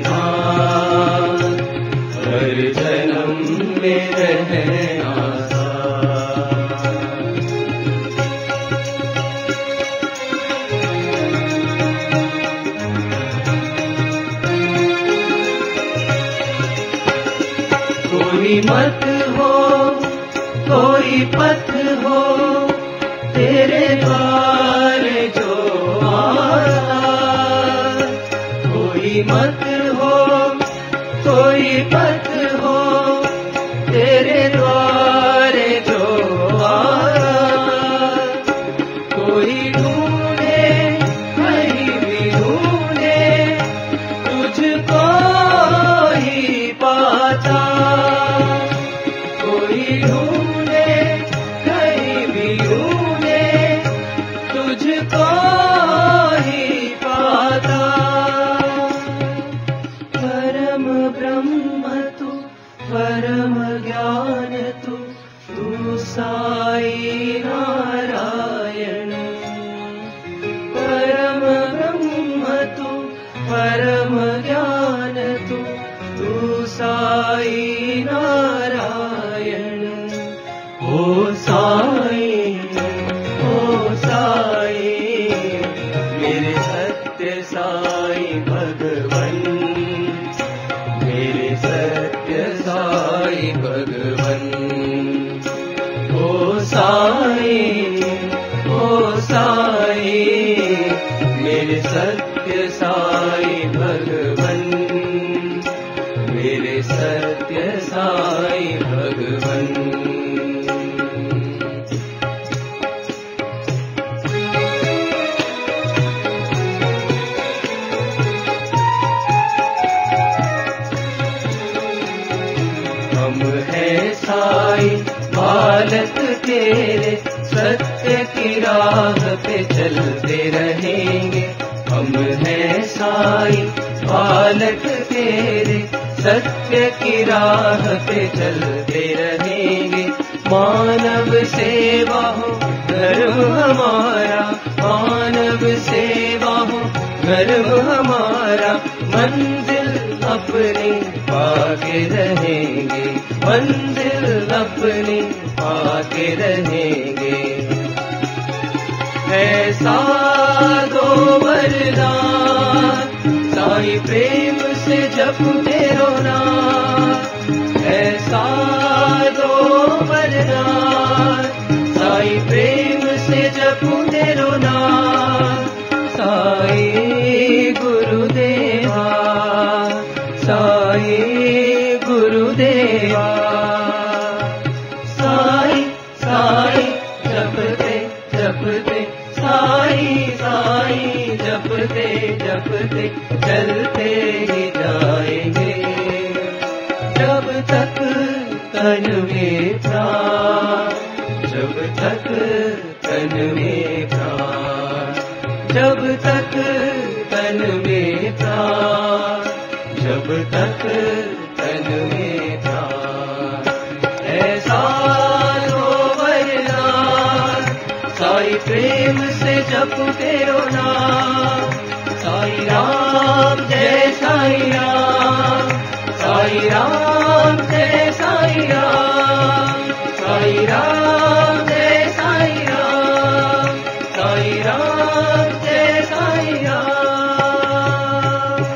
नाथ, हर जन्म में रहना साथ। कोई मत हो कोई पथ हो तेरे द्वार जो आया, कोई मत हो कोई पथ हो तेरे द्वार जो आया, कोई ढूंढे कहीं भी ढूंढे तुझको ही पाता, कोई ढूंढे कहीं भी ढूंढे तुझको ही पाता। परम ब्रह्म तू परम ज्ञान तू, तू साई नारायण। परम ब्रह्म तू परम ज्ञान तू, तू साई नारायण। ओ साई ओ साई मेरे सत्य साई भगवन, मेरे सत्य साई भगवन। ओ साई ओ साई मेरे सत्य साई भगवन, मेरे सत्य साई भगवन। सत्य की राह पे चलते रहेंगे। हम हैं साईं बालक तेरे, सत्य की राह पे चलते रहेंगे। मानव सेवा हो धर्म हमारा, मानव सेवा हो धर्म हमारा, मंजिल अपनी पाके रहेंगे, मंजिल अपनी पाके रहेंगे। ऐसा दो वरदान साईं प्रेम से जपते रोना, ऐसा दो वरदान साईं प्रेम से जपते रोना। साईं गुरुदेवा, साईं गुरुदेवा, साईं साईं जपते जपते, साईं साईं जपते जपते चलते ही जाएंगे। जब तक तन में प्राण, जब तक तन में प्राण, जब तक तन में प्राण, जब तक तन में प्राण। ऐसा लो वरदान साईं प्रेम से जपते रोना। साईं राम जय साईं राम, साईं राम जय साईं राम, साईं राम जय साईं राम, साईं राम जय साईं राम।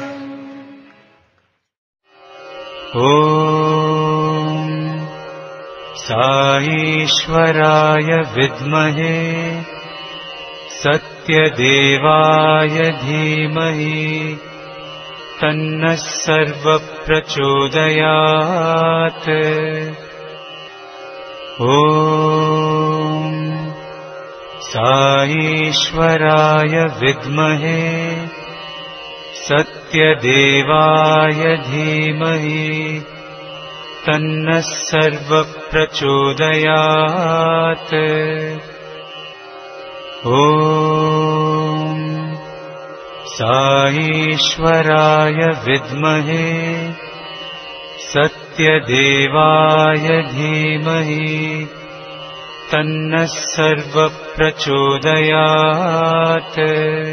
ओम साईश्वराय विद्महे सत्यदेवाय धीमहि तन्नः सर्वः प्रचोदयात्। ओम साईश्वराय विद्महे सत्यदेवाय धीमहि तन्नः सर्वः प्रचोदयात्। ओम साईश्वराय विद्महे सत्यदेवाय धीमहि तन्नः सर्वः प्रचोदयात्।